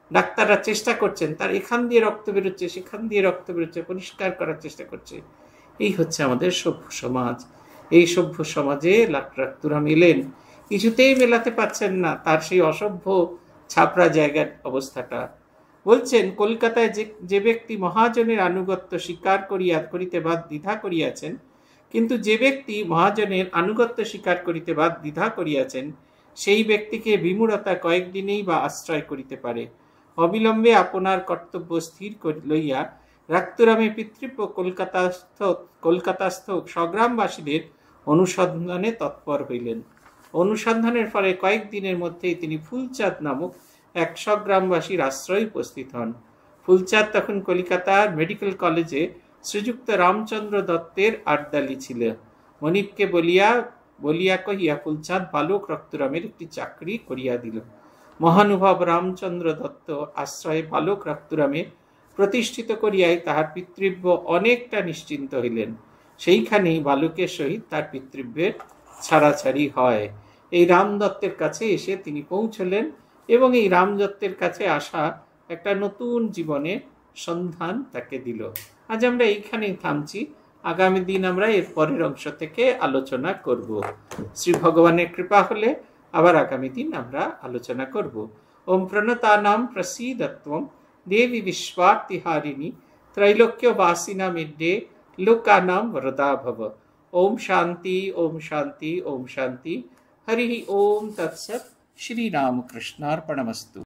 ডাক্তাররা চেষ্টা করছেন, তার এখান দিয়ে রক্ত বেরোচ্ছে, সেখান দিয়ে রক্ত বেরোচ্ছে, পরিষ্কার করার চেষ্টা করছে। এই হচ্ছে আমাদের সভ্য সমাজ। এই সভ্য সমাজে ডাক্তাররা এলেন, কিছুতেই মেলাতে পারছেন না তার সেই অসভ্য ছাপড়া জায়গার অবস্থাটা। বলছেন, কলকাতায় যে যে ব্যক্তি মহাজনের আনুগত্য স্বীকার করিয়া করিতে বাদ দ্বিধা করিয়াছেন, কিন্তু যে ব্যক্তি মহাজনের আনুগত্য স্বীকার করিতে বাদ দ্বিধা করিয়াছেন, সেই ব্যক্তিকে বিমূঢ়তা কয়েকদিনেই বা আশ্রয় করিতে পারে। অবিলম্বে আপনার কর্তব্য স্থির লইয়া রাক্তুরামে পিতৃব্য কলকাতাস্থ কলকাতাস্থ স্বগ্রামবাসীদের অনুসন্ধানে তৎপর হইলেন। অনুসন্ধানের ফলে কয়েকদিনের মধ্যেই তিনি ফুলচাঁদ নামক এক স্বগ্রামবাসীর আশ্রয়ে উপস্থিত হন। ফুলচাঁদ তখন কলিকাতার মেডিকেল কলেজে শ্রীযুক্ত রামচন্দ্র দত্তের আড্ডালি ছিল। মনিবকে বলিয়া বলিয়া কহিয়া ফুলচাঁদ বালক রক্তরামের একটি চাকরি করিয়া দিল। মহানুভব রামচন্দ্র দত্ত আশ্রয়ে বালক রক্তরামে প্রতিষ্ঠিত করিয়াই তাহার পিতৃব্য অনেকটা নিশ্চিন্ত হইলেন। সেইখানেই বালকের সহিত তার পিতৃব্যের ছাড়াছাড়ি হয়। এই রাম দত্তের কাছে এসে তিনি পৌঁছলেন এবং এই রাম দত্তের কাছে আসা একটা নতুন জীবনে সন্ধান তাকে দিল। আজ আমরা এইখানেই থামছি। আগামী দিন আমরা এর পরের অংশ থেকে আলোচনা করব। শ্রী ভগবানের কৃপা হলে আবার আগামী দিন আমরা আলোচনা করব। ওম প্রণতানাম প্রসীদত্বম দেবী বিশ্বার্তিহারিণী ত্রৈলোক্যবাসিনা মিড্ডে লোকানাম বরদা ভব। ओम शांति ओम शांति ओम शांति। हरि ओम तत्सत्। श्री रामकृष्णार्पणमस्तु।